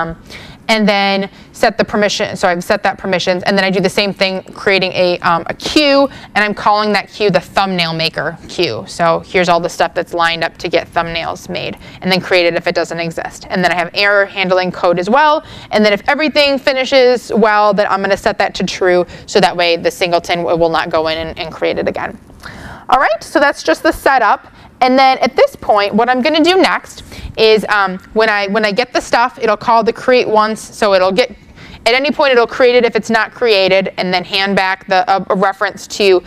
And then set the permission. So I've set that permissions, and then I do the same thing, creating a queue, and I'm calling that queue the thumbnail maker queue. So here's all the stuff that's lined up to get thumbnails made, and then create it if it doesn't exist. And then I have error handling code as well. And then if everything finishes well, then I'm going to set that to true, so that way the singleton will not go in and create it again. All right, so that's just the setup. And then at this point, what I'm going to do next is when I get the stuff, it'll call the create once. So it'll get, at any point, it'll create it if it's not created, and then hand back a reference to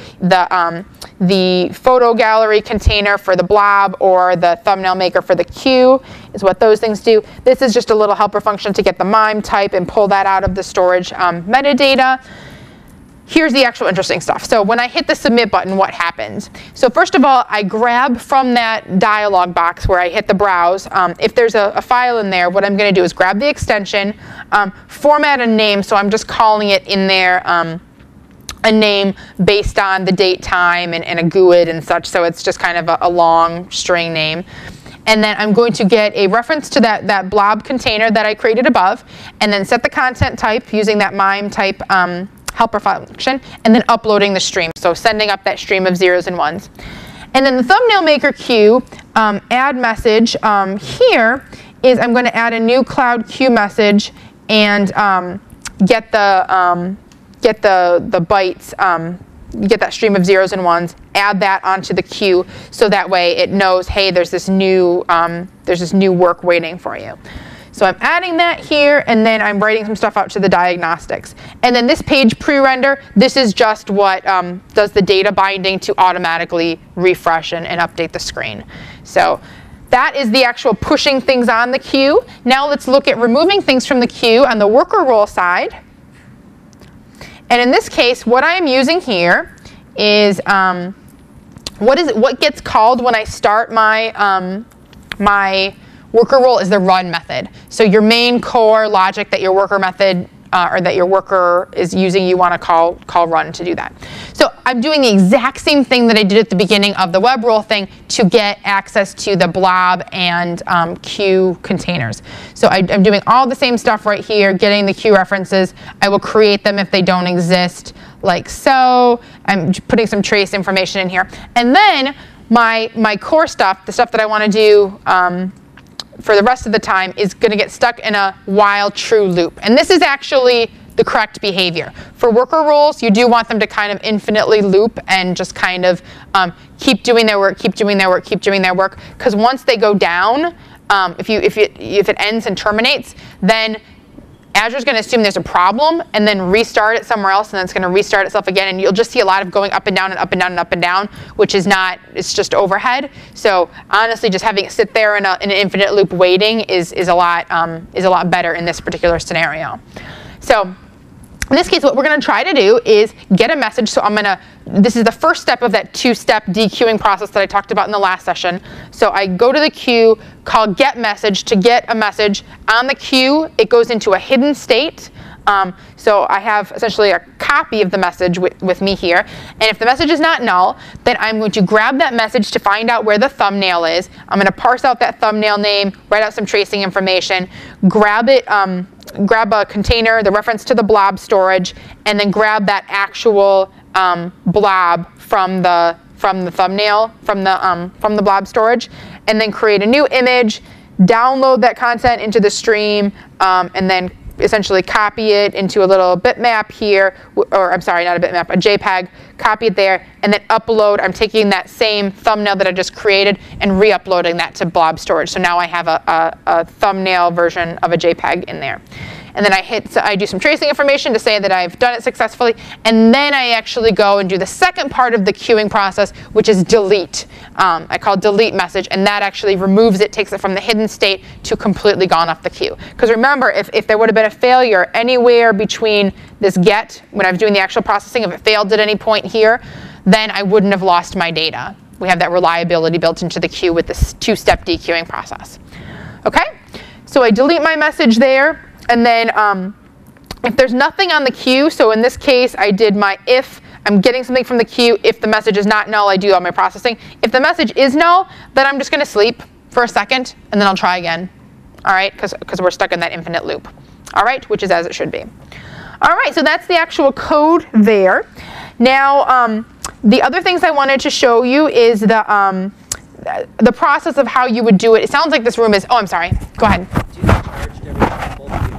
the photo gallery container for the blob, or the thumbnail maker for the queue, is what those things do. This is just a little helper function to get the MIME type and pull that out of the storage metadata. here's the actual interesting stuff. So when I hit the submit button, what happens? So first of all, I grab from that dialog box where I hit the browse. If there's a file in there, what I'm going to do is grab the extension, format a name, so I'm just calling it in there a name based on the date, time, and a GUID and such, so it's just kind of a long string name. And then I'm going to get a reference to that blob container that I created above, and then set the content type using that MIME type helper function, and then uploading the stream, so sending up that stream of zeros and ones. And then the thumbnail maker queue, add message, here is I'm going to add a new cloud queue message and get the bytes, get that stream of zeros and ones, add that onto the queue, so that way it knows, hey, there's this new work waiting for you. So I'm adding that here, and then I'm writing some stuff out to the diagnostics. And then this page pre-render, this is just what does the data binding to automatically refresh and update the screen. So that is the actual pushing things on the queue. Now let's look at removing things from the queue on the worker role side. And in this case, what I am using here is what gets called when I start my my worker role is the run method. So your main core logic that your worker method or that your worker is using, you want to call run to do that. So I'm doing the exact same thing that I did at the beginning of the web role thing to get access to the blob and queue containers. So I'm doing all the same stuff right here, getting the queue references. I will create them if they don't exist, like so. I'm putting some trace information in here. And then my core stuff, the stuff that I want to do for the rest of the time, is going to get stuck in a while true loop. And this is actually the correct behavior. For worker roles, you do want them to kind of infinitely loop and just kind of keep doing their work, keep doing their work, keep doing their work. Because once they go down, if it ends and terminates, then Azure's going to assume there's a problem and then restart it somewhere else, and then it's going to restart itself again, and you'll just see a lot of going up and down and up and down and up and down, which is not, it's just overhead. So honestly, just having it sit there in an infinite loop waiting is a lot better in this particular scenario. So in this case, what we're going to try to do is get a message. So this is the first step of that two-step dequeuing process that I talked about in the last session. So I go to the queue, call get message to get a message. On the queue, it goes into a hidden state. So I have essentially a copy of the message with me here. And if the message is not null, then I'm going to grab that message to find out where the thumbnail is. I'm going to parse out that thumbnail name, write out some tracing information, grab it, grab a container, the reference to the blob storage, and then grab that actual blob from the thumbnail, from the blob storage, and then create a new image, download that content into the stream, and then essentially copy it into a little bitmap here, or I'm sorry, not a bitmap, a JPEG, copy it there, and then upload. I'm taking that same thumbnail that I just created and re-uploading that to blob storage. So now I have a thumbnail version of a JPEG in there. And then I do some tracing information to say that I've done it successfully, and then I actually go and do the second part of the queuing process, which is delete. I call delete message, and that actually removes it, takes it from the hidden state to completely gone off the queue. Because remember, if there would have been a failure anywhere between this get, when I was doing the actual processing, if it failed at any point here, then I wouldn't have lost my data. We have that reliability built into the queue with this two-step dequeuing process. Okay, so I delete my message there. And then if there's nothing on the queue, so in this case, I did my if, I'm getting something from the queue. If the message is not null, I do all my processing. If the message is null, then I'm just going to sleep for a second, and then I'll try again. All right, because we're stuck in that infinite loop. All right, which is as it should be. All right, so that's the actual code there. Now, the other things I wanted to show you is the process of how you would do it. It sounds like this room is, oh, I'm sorry. Go ahead. Do you get charged every time you pull the queue?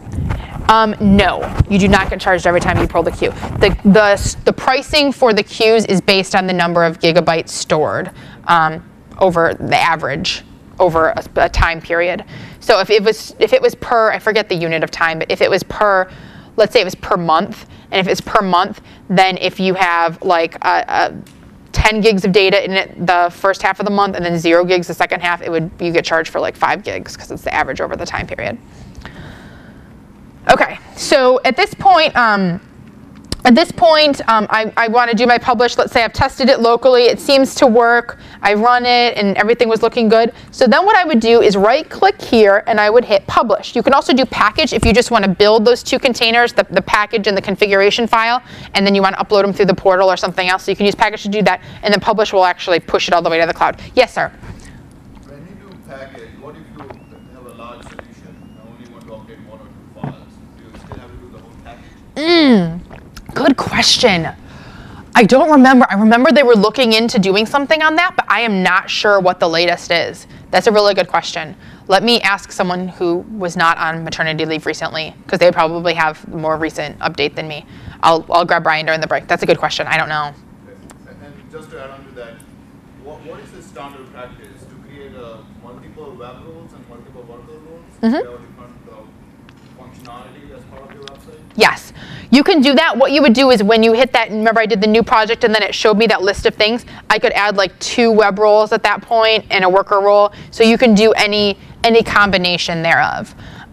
No, you do not get charged every time you pull the queue. The pricing for the queues is based on the number of gigabytes stored over the average over a time period. So if it was per, I forget the unit of time, but if it was per, let's say it was per month, and if it's per month, then if you have like 10 gigs of data in it the first half of the month and then 0 gigs the second half, you get charged for like 5 gigs because it's the average over the time period. Okay, so at this point, At this point, I want to do my publish. Let's say I've tested it locally. It seems to work. I run it, and everything was looking good. So then what I would do is right-click here, and I would hit publish. You can also do package if you just want to build those two containers, the package and the configuration file, and then you want to upload them through the portal or something else. So you can use package to do that, and then publish will actually push it all the way to the cloud. Yes, sir? When you do package, what if you have a large solution and only want to update 1 or 2 files? Do you still have to do the whole package? Good question. I don't remember. I remember they were looking into doing something on that, but I am not sure what the latest is. That's a really good question. Let me ask someone who was not on maternity leave recently, because they probably have a more recent update than me. I'll grab Brian during the break. That's a good question. I don't know. And just to add on to that, what is the standard practice to create multiple web roles and multiple worker roles? There are different functionality as part of your website? Yes, you can do that. What you would do is when you hit that, remember I did the new project and then it showed me that list of things, I could add like 2 web roles at that point and a worker role. So you can do any combination thereof.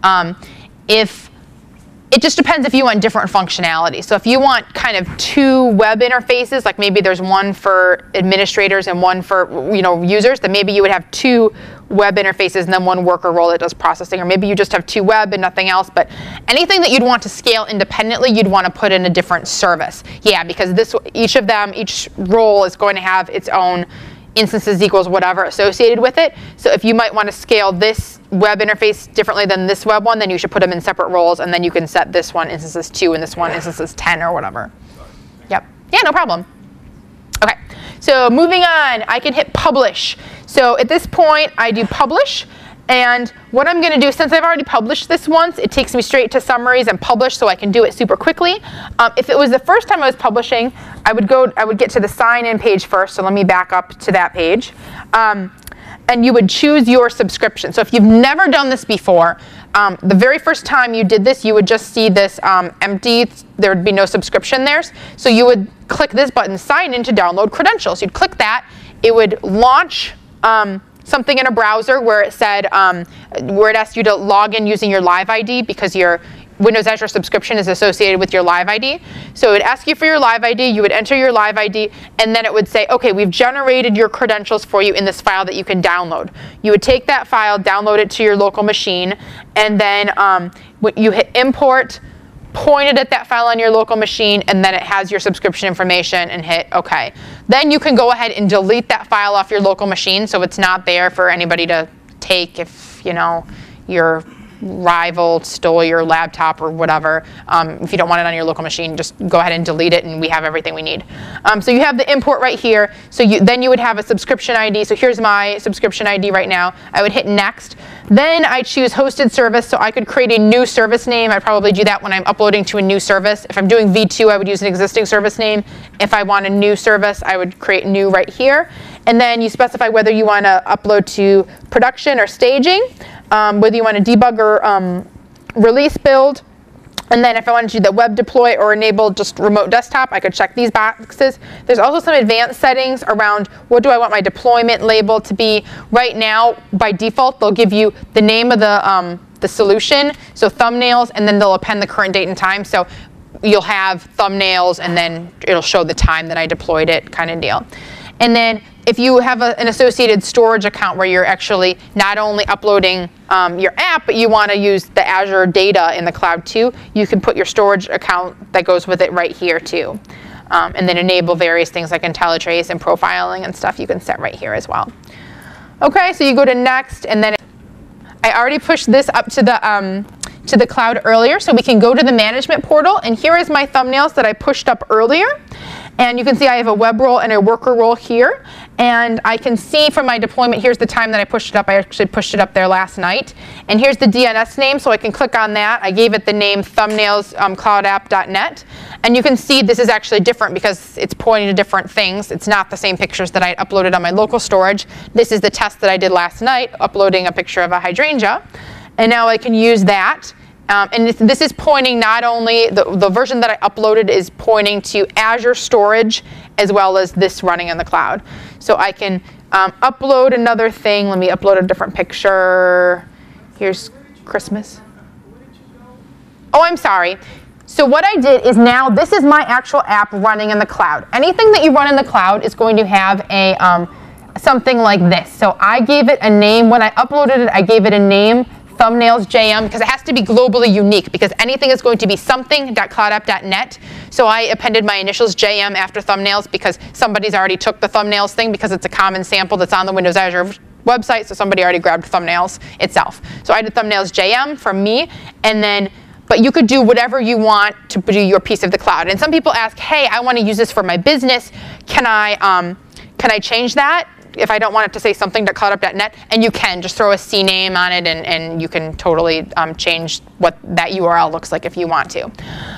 It just depends if you want different functionality. So if you want kind of 2 web interfaces, like maybe there's one for administrators and one for users, then maybe you would have 2 web interfaces and then 1 worker role that does processing. Or maybe you just have 2 web and nothing else. But anything that you'd want to scale independently, you'd want to put in a different service. Yeah, because each role is going to have its own instances equals whatever associated with it. So if you might want to scale this web interface differently than this web one, then you should put them in separate roles, and then you can set this one instances 2 and this one instances 10 or whatever. Yep. Yeah, no problem. Okay. So moving on, I can hit publish. So at this point, I do publish. And what I'm going to do, since I've already published this once, it takes me straight to summaries and publish, so I can do it super quickly. If it was the first time I was publishing, I would get to the sign-in page first. So let me back up to that page. And you would choose your subscription. So if you've never done this before, the very first time you did this, you would just see this empty. There would be no subscription there. So you would click this button, sign in to download credentials. You'd click that. It would launch something in a browser where it said, where it asked you to log in using your Live ID, because your Windows Azure subscription is associated with your Live ID. So it would ask you for your Live ID, you would enter your Live ID, and then it would say, okay, we've generated your credentials for you in this file that you can download. You would take that file, download it to your local machine, and then when you hit import, point it at that file on your local machine, and then it has your subscription information, and hit OK. Then you can go ahead and delete that file off your local machine, so it's not there for anybody to take if your rival stole your laptop or whatever. If you don't want it on your local machine, just go ahead and delete it, and we have everything we need. So you have the import right here. So then you would have a subscription ID. So here's my subscription ID right now. I would hit next. Then I choose hosted service, so I could create a new service name. I probably do that when I'm uploading to a new service. If I'm doing V2, I would use an existing service name. If I want a new service, I would create new right here. And then you specify whether you want to upload to production or staging, whether you want to debug or release build. And then if I wanted to do the web deploy or enable just remote desktop, I could check these boxes. There's also some advanced settings around what do I want my deployment label to be. Right now, by default, they'll give you the name of the solution, so thumbnails, and then they'll append the current date and time. So you'll have thumbnails, and then it'll show the time that I deployed it, kind of deal. And then if you have an associated storage account where you're actually not only uploading your app, but you want to use the Azure data in the cloud too, you can put your storage account that goes with it right here too. And then enable various things like IntelliTrace and profiling and stuff you can set right here as well. Okay, so you go to next, and then I already pushed this up to the cloud earlier, so we can go to the management portal, and here is my thumbnails that I pushed up earlier. And you can see I have a web role and a worker role here. And I can see from my deployment, here's the time that I pushed it up. I actually pushed it up there last night. And here's the DNS name, so I can click on that. I gave it the name thumbnailscloudapp.net. And you can see this is actually different because it's pointing to different things. It's not the same pictures that I uploaded on my local storage. This is the test that I did last night, uploading a picture of a hydrangea. And now I can use that. And this is pointing not only, the version that I uploaded is pointing to Azure storage as well as this running in the cloud. So I can upload another thing. Let me upload a different picture. Here's Christmas. Oh, I'm sorry. So what I did is now this is my actual app running in the cloud. Anything that you run in the cloud is going to have a something like this. So I gave it a name. When I uploaded it, I gave it a name, Thumbnails JM, because it has to be globally unique, because anything is going to be something.cloudapp.net. So I appended my initials JM after thumbnails because somebody's already took the thumbnails thing, because it's a common sample that's on the Windows Azure website, so somebody already grabbed thumbnails itself. So I did thumbnails JM for me, and then, but you could do whatever you want to do your piece of the cloud. And some people ask, hey, I want to use this for my business. Can I change that if I don't want it to say something.cloudapp.net? And you can just throw a CNAME on it, and you can totally change what that URL looks like if you want to.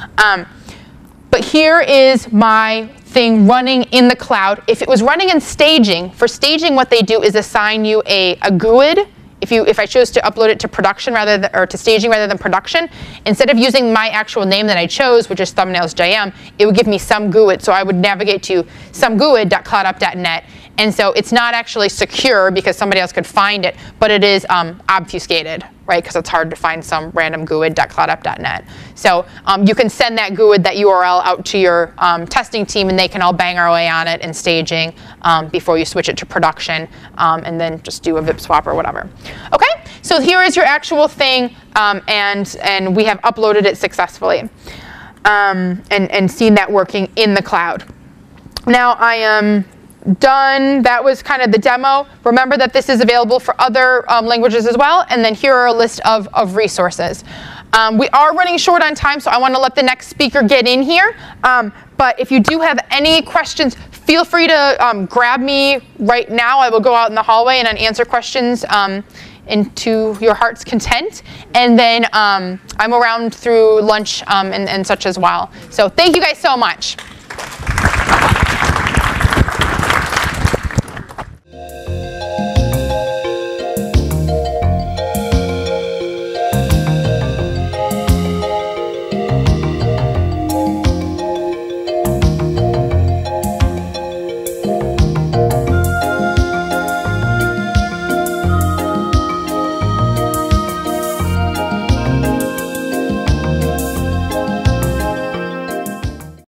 But here is my thing running in the cloud. If it was running in staging, for staging what they do is assign you a GUID. If I chose to upload it to production rather than, or to staging rather than production, instead of using my actual name that I chose, which is thumbnails JM, it would give me some GUID. So I would navigate to someGUID.cloudapp.net. And so it's not actually secure because somebody else could find it, but it is obfuscated, right? Because it's hard to find some random GUID.cloudapp.net. So you can send that GUID, that URL, out to your testing team, and they can all bang away on it in staging before you switch it to production, and then just do a VIP swap or whatever. Okay, so here is your actual thing, and we have uploaded it successfully and seen that working in the cloud. Now I am done. That was kind of the demo. Remember that this is available for other languages as well, and then here are a list of resources. We are running short on time, so I want to let the next speaker get in here. But if you do have any questions, feel free to grab me right now. I will go out in the hallway and answer questions into your heart's content. And then I'm around through lunch and such as well. So thank you guys so much.